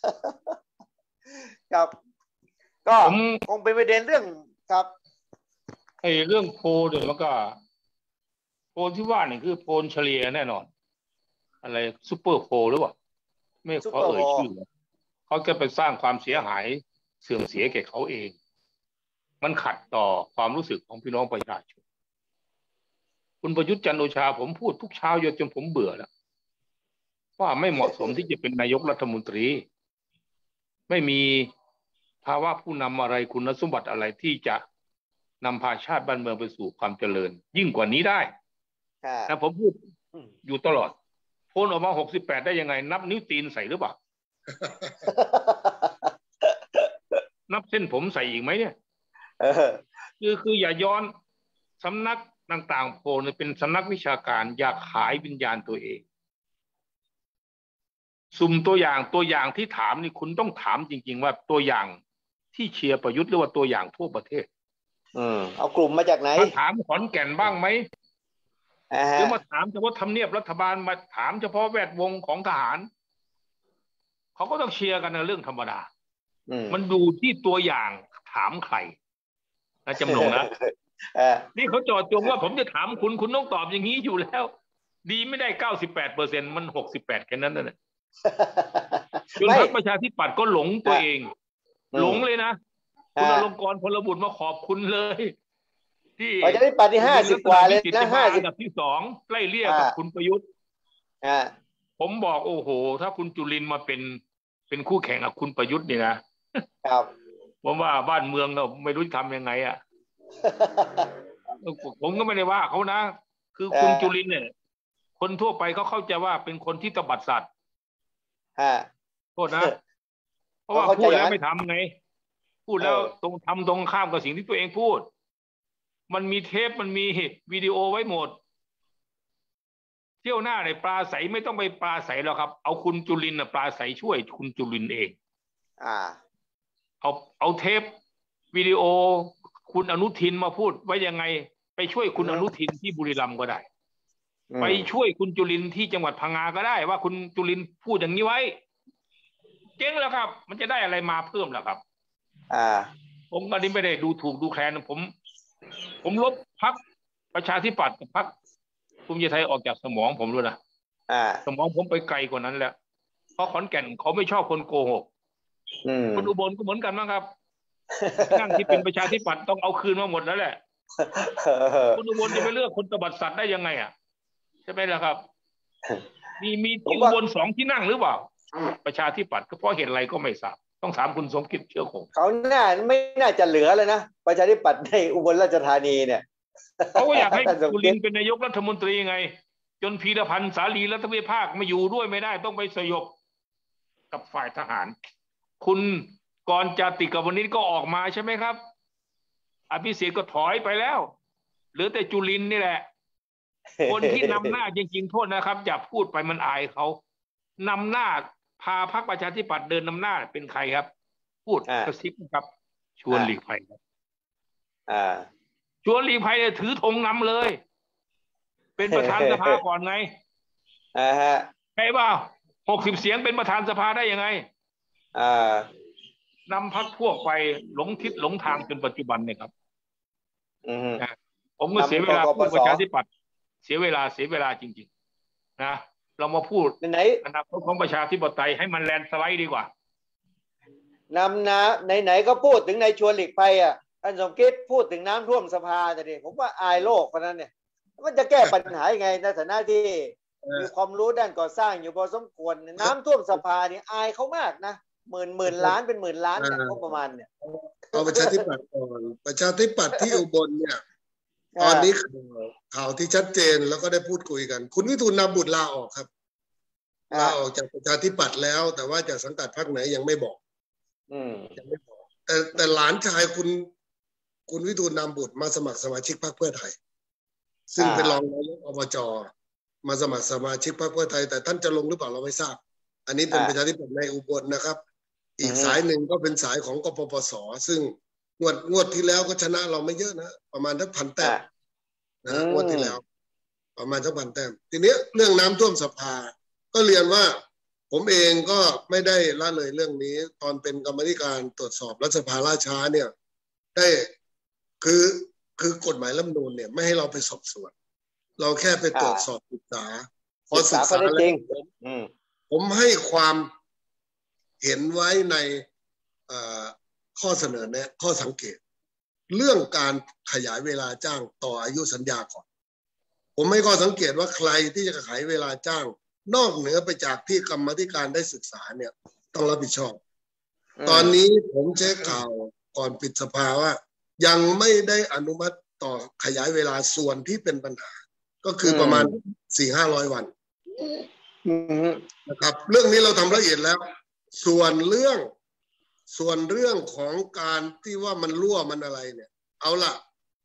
ครับก็คงเป็นประเด็นเรื่องครับไอ้เรื่องโพลเดี๋ยวมันก็โพลที่ว่านี่คือโพลเฉลี่ยแน่นอนอะไรซุปเปอร์โพลหรือเปล่าไม่ขอเอ่ยชื่อเขาจะไปสร้างความเสียหายเสื่อมเสียแก่เขาเองมันขัดต่อความรู้สึกของพี่น้องประชาชนคุณประยุทธ์จันทร์โอชาผมพูดทุกเช้าจนผมเบื่อแล้วว่าไม่เหมาะสมที่จะเป็นนายกรัฐมนตรีไม่มีภาวะผู้นำอะไรคุณสมบัติอะไรที่จะนำพาชาติบ้านเมืองไปสู่ความเจริญยิ่งกว่านี้ได้แต่ผมพูดอยู่ตลอดโพลออกมาหกสิบแปดได้ยังไงนับนิ้วตีนใส่หรือเปล่า นับเส้นผมใส่อีกไหมเนี่ยคือคืออย่าย้อนสำนักต่างๆโพลเป็นสำนักวิชาการอยากขายวิญญาณตัวเองสุ่มตัวอย่างตัวอย่างที่ถามนี่คุณต้องถามจริงๆว่าตัวอย่างที่เชียร์ประยุทธ์หรือว่าตัวอย่างทั่วประเทศอืมเอากลุ่มมาจากไหนมาถามขอนแก่นบ้างไหมหรือมาถามเฉพาะทำเนียบรัฐบาลมาถามเฉพาะแวดวงของทหารเขาก็ต้องเชียร์กันในเรื่องธรรมดามันดูที่ตัวอย่างถามใครนะจำลองนะนี่เขาจอดจงว่าผมจะถามคุณคุณต้องตอบอย่างนี้อยู่แล้วดีไม่ได้เก้าสิบแปดเปอร์เซ็นต์มันหกสิบแปดแค่นั้นน่ะจนพรรคประชาธิปัตย์ก็หลงตัวเองหลงเลยนะคุณอลงกรณ์พลบุตรมาขอบคุณเลยที่ประชาธิปัตย์ที่ห้าสิบกว่าเลยนะห้าสิบอันดับที่สองใกล้เรียกกับคุณประยุทธ์ผมบอกโอ้โหถ้าคุณจุลินทร์มาเป็นเป็นคู่แข่งกับคุณประยุทธ์นี่นะครับผมว่าบ้านเมืองเราไม่รู้จะทำยังไงอ่ะผมก็ไม่ได้ว่าเขานะคือคุณจุลินทร์เนี่ยคนทั่วไปเขาเข้าใจว่าเป็นคนที่ตบัดสัตว์โทษนะเพราะว่าพูดแล้วไม่ทำไงพูดแล้วตรงทำตรงข้ามกับสิ่งที่ตัวเองพูดมันมีเทปมันมีวิดีโอไว้หมดเที่ยวหน้าในปลาใสไม่ต้องไปปลาใสแล้วครับเอาคุณจุลินทร์ปลาใสช่วยคุณจุลินทร์เองอ่าเอาเอาเทปวิดีโอคุณอนุทินมาพูดไว้ยังไงไปช่วยคุณอนุทินที่บุรีรัมย์ก็ได้ไปช่วยคุณจุลินทร์ที่จังหวัดพังงาก็ได้ว่าคุณจุลินทร์พูดอย่างนี้ไว้เจ๊งแล้วครับมันจะได้อะไรมาเพิ่มแล้วครับอ่าผมอันนี้ไม่ได้ดูถูกดูแคลนผมผมลบพรรคประชาธิปัตย์กับพรรคภูมิใจไทยออกจากสมองผมด้วยนะอ่าสมองผมไปไกลกว่านั้นแล้วเพราะขอนแก่นเขาไม่ชอบคนโกหกคนอุบลก็เหมือนกันนะครับนั่งที่เป็นประชาธิปัตย์ต้องเอาคืนมาหมดแล้วแหละคนอุบลจะไปเลือกคนตบัดสัตว์ได้ยังไงอ่ะใช่ไหมล่ะครับมีมีที่อุบลสองที่นั่งหรือเปล่าประชาธิปัตย์ก็เพราะเหตุอะไรก็ไม่ทราบต้องถามคุณสมคิดเชื้อคงเขาน่าไม่น่าจะเหลือเลยนะประชาธิปัตย์ในอุบลราชธานีเนี่ยเขาก็อยากให้จุลินทร์เป็นนายกรัฐมนตรีไงจนพีรพันธ์สาลีรัฐวิภาคมาอยู่ด้วยไม่ได้ต้องไปสยบกับฝ่ายทหารคุณกรจติกวณิชก็ออกมาใช่ไหมครับอภิสิทธิ์ก็ถอยไปแล้วเหลือแต่จุลินทร์นี่แหละคนที่นำหน้าจริงๆโทษนะครับอย่าพูดไปมันอายเขานำหน้าพาพรรคประชาธิปัตย์เดินนำหน้าเป็นใครครับพูดกระซิบครับชวนหลีกภัยครับชวนหลีกภัยถือธงนำเลยเป็นประธานสภาก่อนไงใช่ป่าวหกสิบเสียงเป็นประธานสภาได้ยังไงนำพรรคพวกไปหลงทิศหลงทางจนปัจจุบันเนี่ยครับผมก็เสียเวลาพูดประชาธิปัตย์เสียเวลาเสียเวลาจริงๆนะเรามาพูดไหนอนาคตของประชาธิปไตยให้มันแลนด์สไลด์ดีกว่านำนะไหนๆก็พูดถึงในชวนหลีกภัยอ่ะท่านสมคิดพูดถึงน้ำท่วมสภาแต่ดิผมว่าอายโลกเพราะนั้นเนี่ยมันจะแก้ปัญหายังไงในฐานะที่มีความรู้ด้านก่อสร้างอยู่พอสมควรน้ำท่วมสภาเนี่ยอายเขามากนะหมื่นหมื่นล้านเป็นหมื่นล้านเนี่ยประมาณเนี่ยเอาประชาธิปัตย์ก่อนประชาธิปัตย์ที่อุบลเนี่ยตอนนี้ข่าวที่ชัดเจนแล้วก็ได้พูดคุยกันคุณวิทูลนำบุตรลาออกครับลาออกจากประชาธิปัตย์แล้วแต่ว่าจะสังกัดพรรคไหนยังไม่บอกยังไม่บอกแต่แต่หลานชายคุณคุณวิทูลนำบุตรมาสมัครสมาชิกพรรคเพื่อไทยซึ่งเป็นรองนายกอบจมาสมัครสมาชิกพรรคเพื่อไทยแต่ท่านจะลงหรือเปล่าเราไม่ทราบอันนี้เป็นประชาธิปัตย์ในอุบลนะครับอีกสายหนึ่งก็เป็นสายของกปปสซึ่งงวดงวดที่แล้วก็ชนะเราไม่เยอะนะประมาณทักพันแต้มนะงวดที่แล้วประมาณทักพันแต้มทีนี้เรื่องน้ำท่วมสภาก็เรียนว่าผมเองก็ไม่ได้ละเลยเรื่องนี้ตอนเป็นกรรมธิการตรวจสอบรัฐสภาล่าช้าเนี่ยได้คือคือกฎหมายรัฐธรรมนูญเนี่ยไม่ให้เราไปสอบสวนเราแค่ไปตรวจสอบศึกษาพอศึกษาแล้วผมให้ความเห็นไว้ในข้อเสนอแนะข้อสังเกตเรื่องการขยายเวลาจ้างต่ออายุสัญญาก่อนผมให้ข้อสังเกตว่าใครที่จะขยายเวลาจ้างนอกเหนือไปจากที่กรรมธิการได้ศึกษาเนี่ยต้องรับผิดชอบตอนนี้ผมเช็คข่าวก่อนปิดสภาว่ายังไม่ได้อนุมัติต่อขยายเวลาส่วนที่เป็นปัญหาก็คือประมาณสี่ห้าร้อยวันนะครับเรื่องนี้เราทำละเอียดแล้วส่วนเรื่องส่วนเรื่องของการที่ว่ามันรั่วมันอะไรเนี่ยเอาล่ะ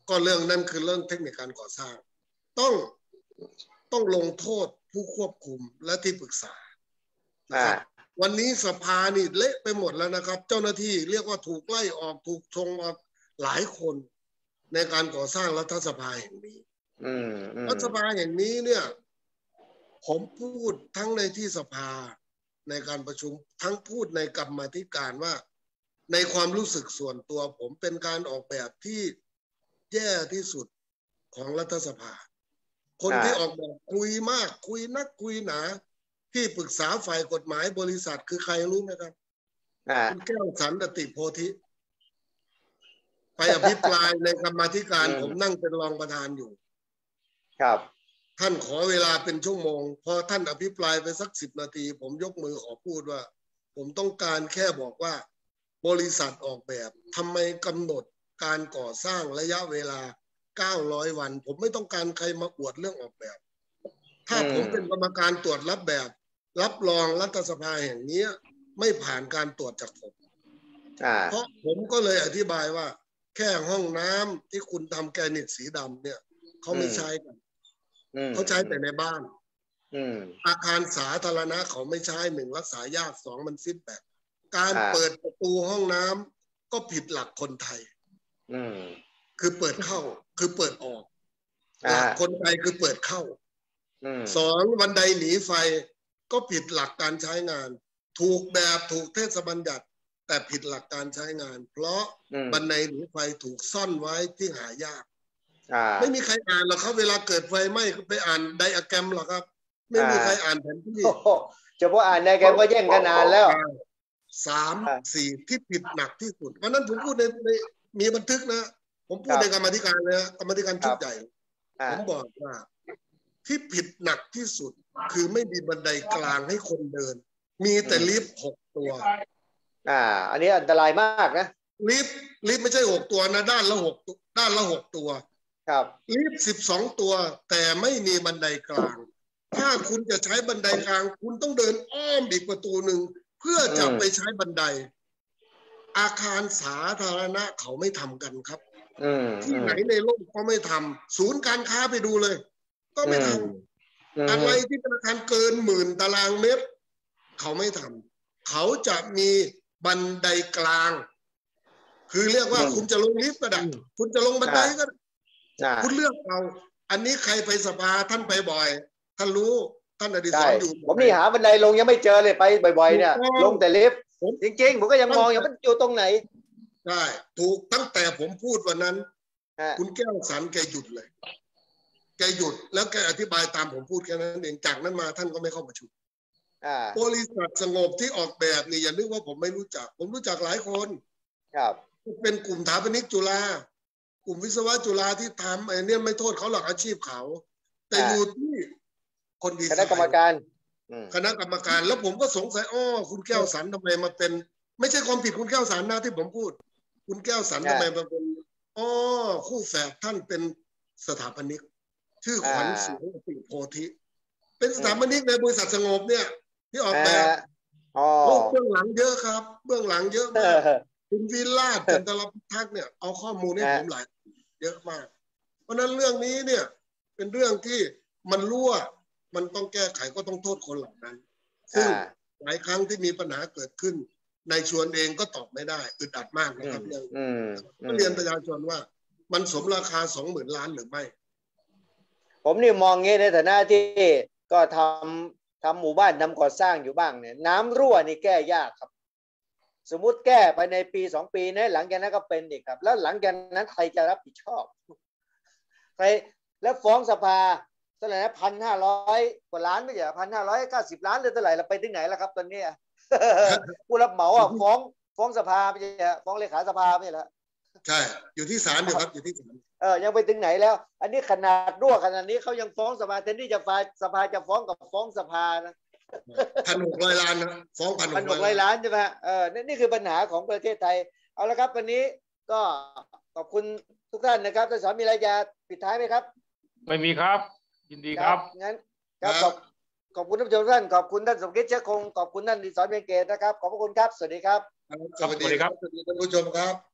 ก็เรื่องนั้นคือเรื่องเทคนิคการก่อสร้างต้องต้องลงโทษผู้ควบคุมและที่ปรึกษานะครับวันนี้สภานี่เละไปหมดแล้วนะครับเจ้าหน้าที่เรียกว่าถูกไล่ออกถูกชงออกหลายคนในการก่อสร้างรัฐสภาแห่งนี้รัฐสภาแห่งนี้เนี่ยผมพูดทั้งในที่สภาในการประชุมทั้งพูดในกรรมาธิการว่าในความรู้สึกส่วนตัวผมเป็นการออกแบบที่แย่ที่สุดของรัฐสภาคนที่ออกแบบคุยมากคุยนักคุยหนาที่ปรึกษาฝ่ายกฎหมายบริษัทคือใครรู้ไหมครับคุณแก้วสันติโพธิไปอภิปรายในกรรมาธิการผมนั่งเป็นรองประธานอยู่ครับท่านขอเวลาเป็นชั่วโมงพอท่านอภิปรายไปสักสิบนาทีผมยกมือขอพูดว่าผมต้องการแค่บอกว่าบริษัทออกแบบทำไมกำหนดการก่อสร้างระยะเวลาเก้าร้อยวันผมไม่ต้องการใครมาอวดเรื่องออกแบบถ้าผมเป็นกรรมการตรวจรับแบบรับรองรัฐสภาแห่งนี้ไม่ผ่านการตรวจจากผมเพราะผมก็เลยอธิบายว่าแค่ห้องน้ำที่คุณทำแกรนิตสีดำเนี่ยเขาไม่ใช้กันเขาใช้แต่ในบ้านอาคารสาธารณะเขาไม่ใช้หนึ่งรักษายากสองมันฟิตแบบการเปิดประตูห้องน้ำก็ผิดหลักคนไทยคือเปิดเข้าคือเปิดออกหลักคนไทยคือเปิดเข้าสองบันไดหนีไฟก็ผิดหลักการใช้งานถูกแบบถูกเทศบัญญัติแต่ผิดหลักการใช้งานเพราะบันไดหนีไฟถูกซ่อนไว้ที่หายากไม่มีใครอ่านหรอกครับเวลาเกิดไฟไหม้ไปอ่านไดอะแกรมหรอกครับไม่มีใครอ่านแผนที่เฉพาะอ่านไดอะแกรมก็แย่งกันอ่านแล้วสามสี่ที่ผิดหนักที่สุดวันนั้นผมพูดในในมีบันทึกนะผมพูดในกรรมธิการเลยกรรมธิการชุดใหญ่ผมบอกว่าที่ผิดหนักที่สุดคือไม่มีบันไดกลางให้คนเดินมีแต่ลิฟต์หกตัวอ่าอันนี้อันตรายมากนะลิฟต์ลิฟต์ไม่ใช่หกตัวนะด้านละหกด้านละหกตัวครับลิฟต์สิบสองตัวแต่ไม่มีบันไดกลางถ้าคุณจะใช้บันไดกลางคุณต้องเดินอ้อมอีกประตูหนึ่งเพื่อจะไปใช้บันไดอาคารสาธารณะเขาไม่ทำกันครับที่ไหนในโลกก็ไม่ทำศูนย์การค้าไปดูเลยก็ไม่ทำอะไรที่เป็นอาคารเกินหมื่นตารางเมตรเขาไม่ทำเขาจะมีบันไดกลางคือเรียกว่าคุณจะลงลิฟต์ก็ได้คุณจะลงบันไดก็ได้คุณเลือกเอาอันนี้ใครไปสภาท่านไปบ่อยท่านรู้ท่านอดิศรอยู่ผมนี่หาบันไดลงยังไม่เจอเลยไปบ่อยๆเนี่ยลงแต่ลิฟต์จริงๆผมก็ยังมองอยู่มันอยู่ตรงไหนใช่ถูกตั้งแต่ผมพูดวันนั้นคุณแก้วสันแกหยุดเลยแกหยุดแล้วแกอธิบายตามผมพูดแค่นั้นเองจากนั้นมาท่านก็ไม่เข้าประชุมบริษัทสงบที่ออกแบบนี่อย่านึกว่าผมไม่รู้จักผมรู้จักหลายคนครับเป็นกลุ่มสถาปนิกจุฬากลุ่มวิศวะจุฬาที่ทำไอ้นี่ไม่โทษเขาหรอกอาชีพเขาแต่อยู่ที่คนดีคณะกรรมการคณะกรรมการแล้วผมก็สงสัยอ้อคุณแก้วสันทำไมมาเป็นไม่ใช่ความผิดคุณแก้วสันนะที่ผมพูดคุณแก้วสันทำไมมาเป็นอ๋อคู่แฝดท่านเป็นสถาปนิกชื่อขวัญศรีติโพธิเป็นสถาปนิกในบริษัทสงบเนี่ยที่ออกแบบโอ้เบื้องหลังเยอะครับเบื้องหลังเยอะมากคุณวิลาศจันทรพิทักษ์เนี่ยเอาข้อมูลให้ผมหลายเยอะมากเพราะนั้นเรื่องนี้เนี่ยเป็นเรื่องที่มันรั่วมันต้องแก้ไขก็ต้องโทษคนเหล่านั้นซึ่งหลายครั้งที่มีปัญหาเกิดขึ้นในชวนเองก็ตอบไม่ได้อึดอัดมากนะครับเรื่องก็เรียนประชาชนว่ามันสมราคาสองหมื่นล้านหรือไม่ผมนี่มองงี้ในฐานะที่ก็ทำทำหมู่บ้านทำก่อสร้างอยู่บ้างเนี่ยน้ำรั่วนี่แก้ยากครับสมมุติแก้ไปในปีสองปีนะหลังจากนั้นก็เป็นอีกครับแล้วหลังจากนั้นใครจะรับผิดชอบใครแล้วฟ้องสภาเท่าไหร่นะพันห้าร้อยกว่าล้านไม่ใช่พันห้าร้อยเก้าสิบล้านหรือเท่าไหร่เราไปถึงไหนแล้วครับตอนนี้ผู้รับเหมาอ่ะฟ้องฟ้องสภาไม่ใช่ฟ้องเลขาสภาไม่ใช่แล้วใช่อยู่ที่ศาลอยู่ครับอยู่ที่ศาลเออยังไปถึงไหนแล้วอันนี้ขนาดรั่วขนาดนี้เขายังฟ้องสภาแทนที่จะฟ้าสภาจะฟ้องกับฟ้องสภานะพันหกร้อยล้านนะฟ้องพันหกร้อยล้านใช่ไหมเออนี่คือปัญหาของประเทศไทยเอาละครับวันนี้ก็ขอบคุณทุกท่านนะครับท่านสอนมีอะไรจะปิดท้ายไหมครับไม่มีครับยินดีครับงั้นครับขอบขอบคุณท่านผู้ชมท่านขอบคุณท่านสมคิดเชื้อคงขอบคุณท่านดิศรเพียงเกตนะครับขอบพระคุณครับสวัสดีครับสวัสดีครับสวัสดีท่านผู้ชมครับ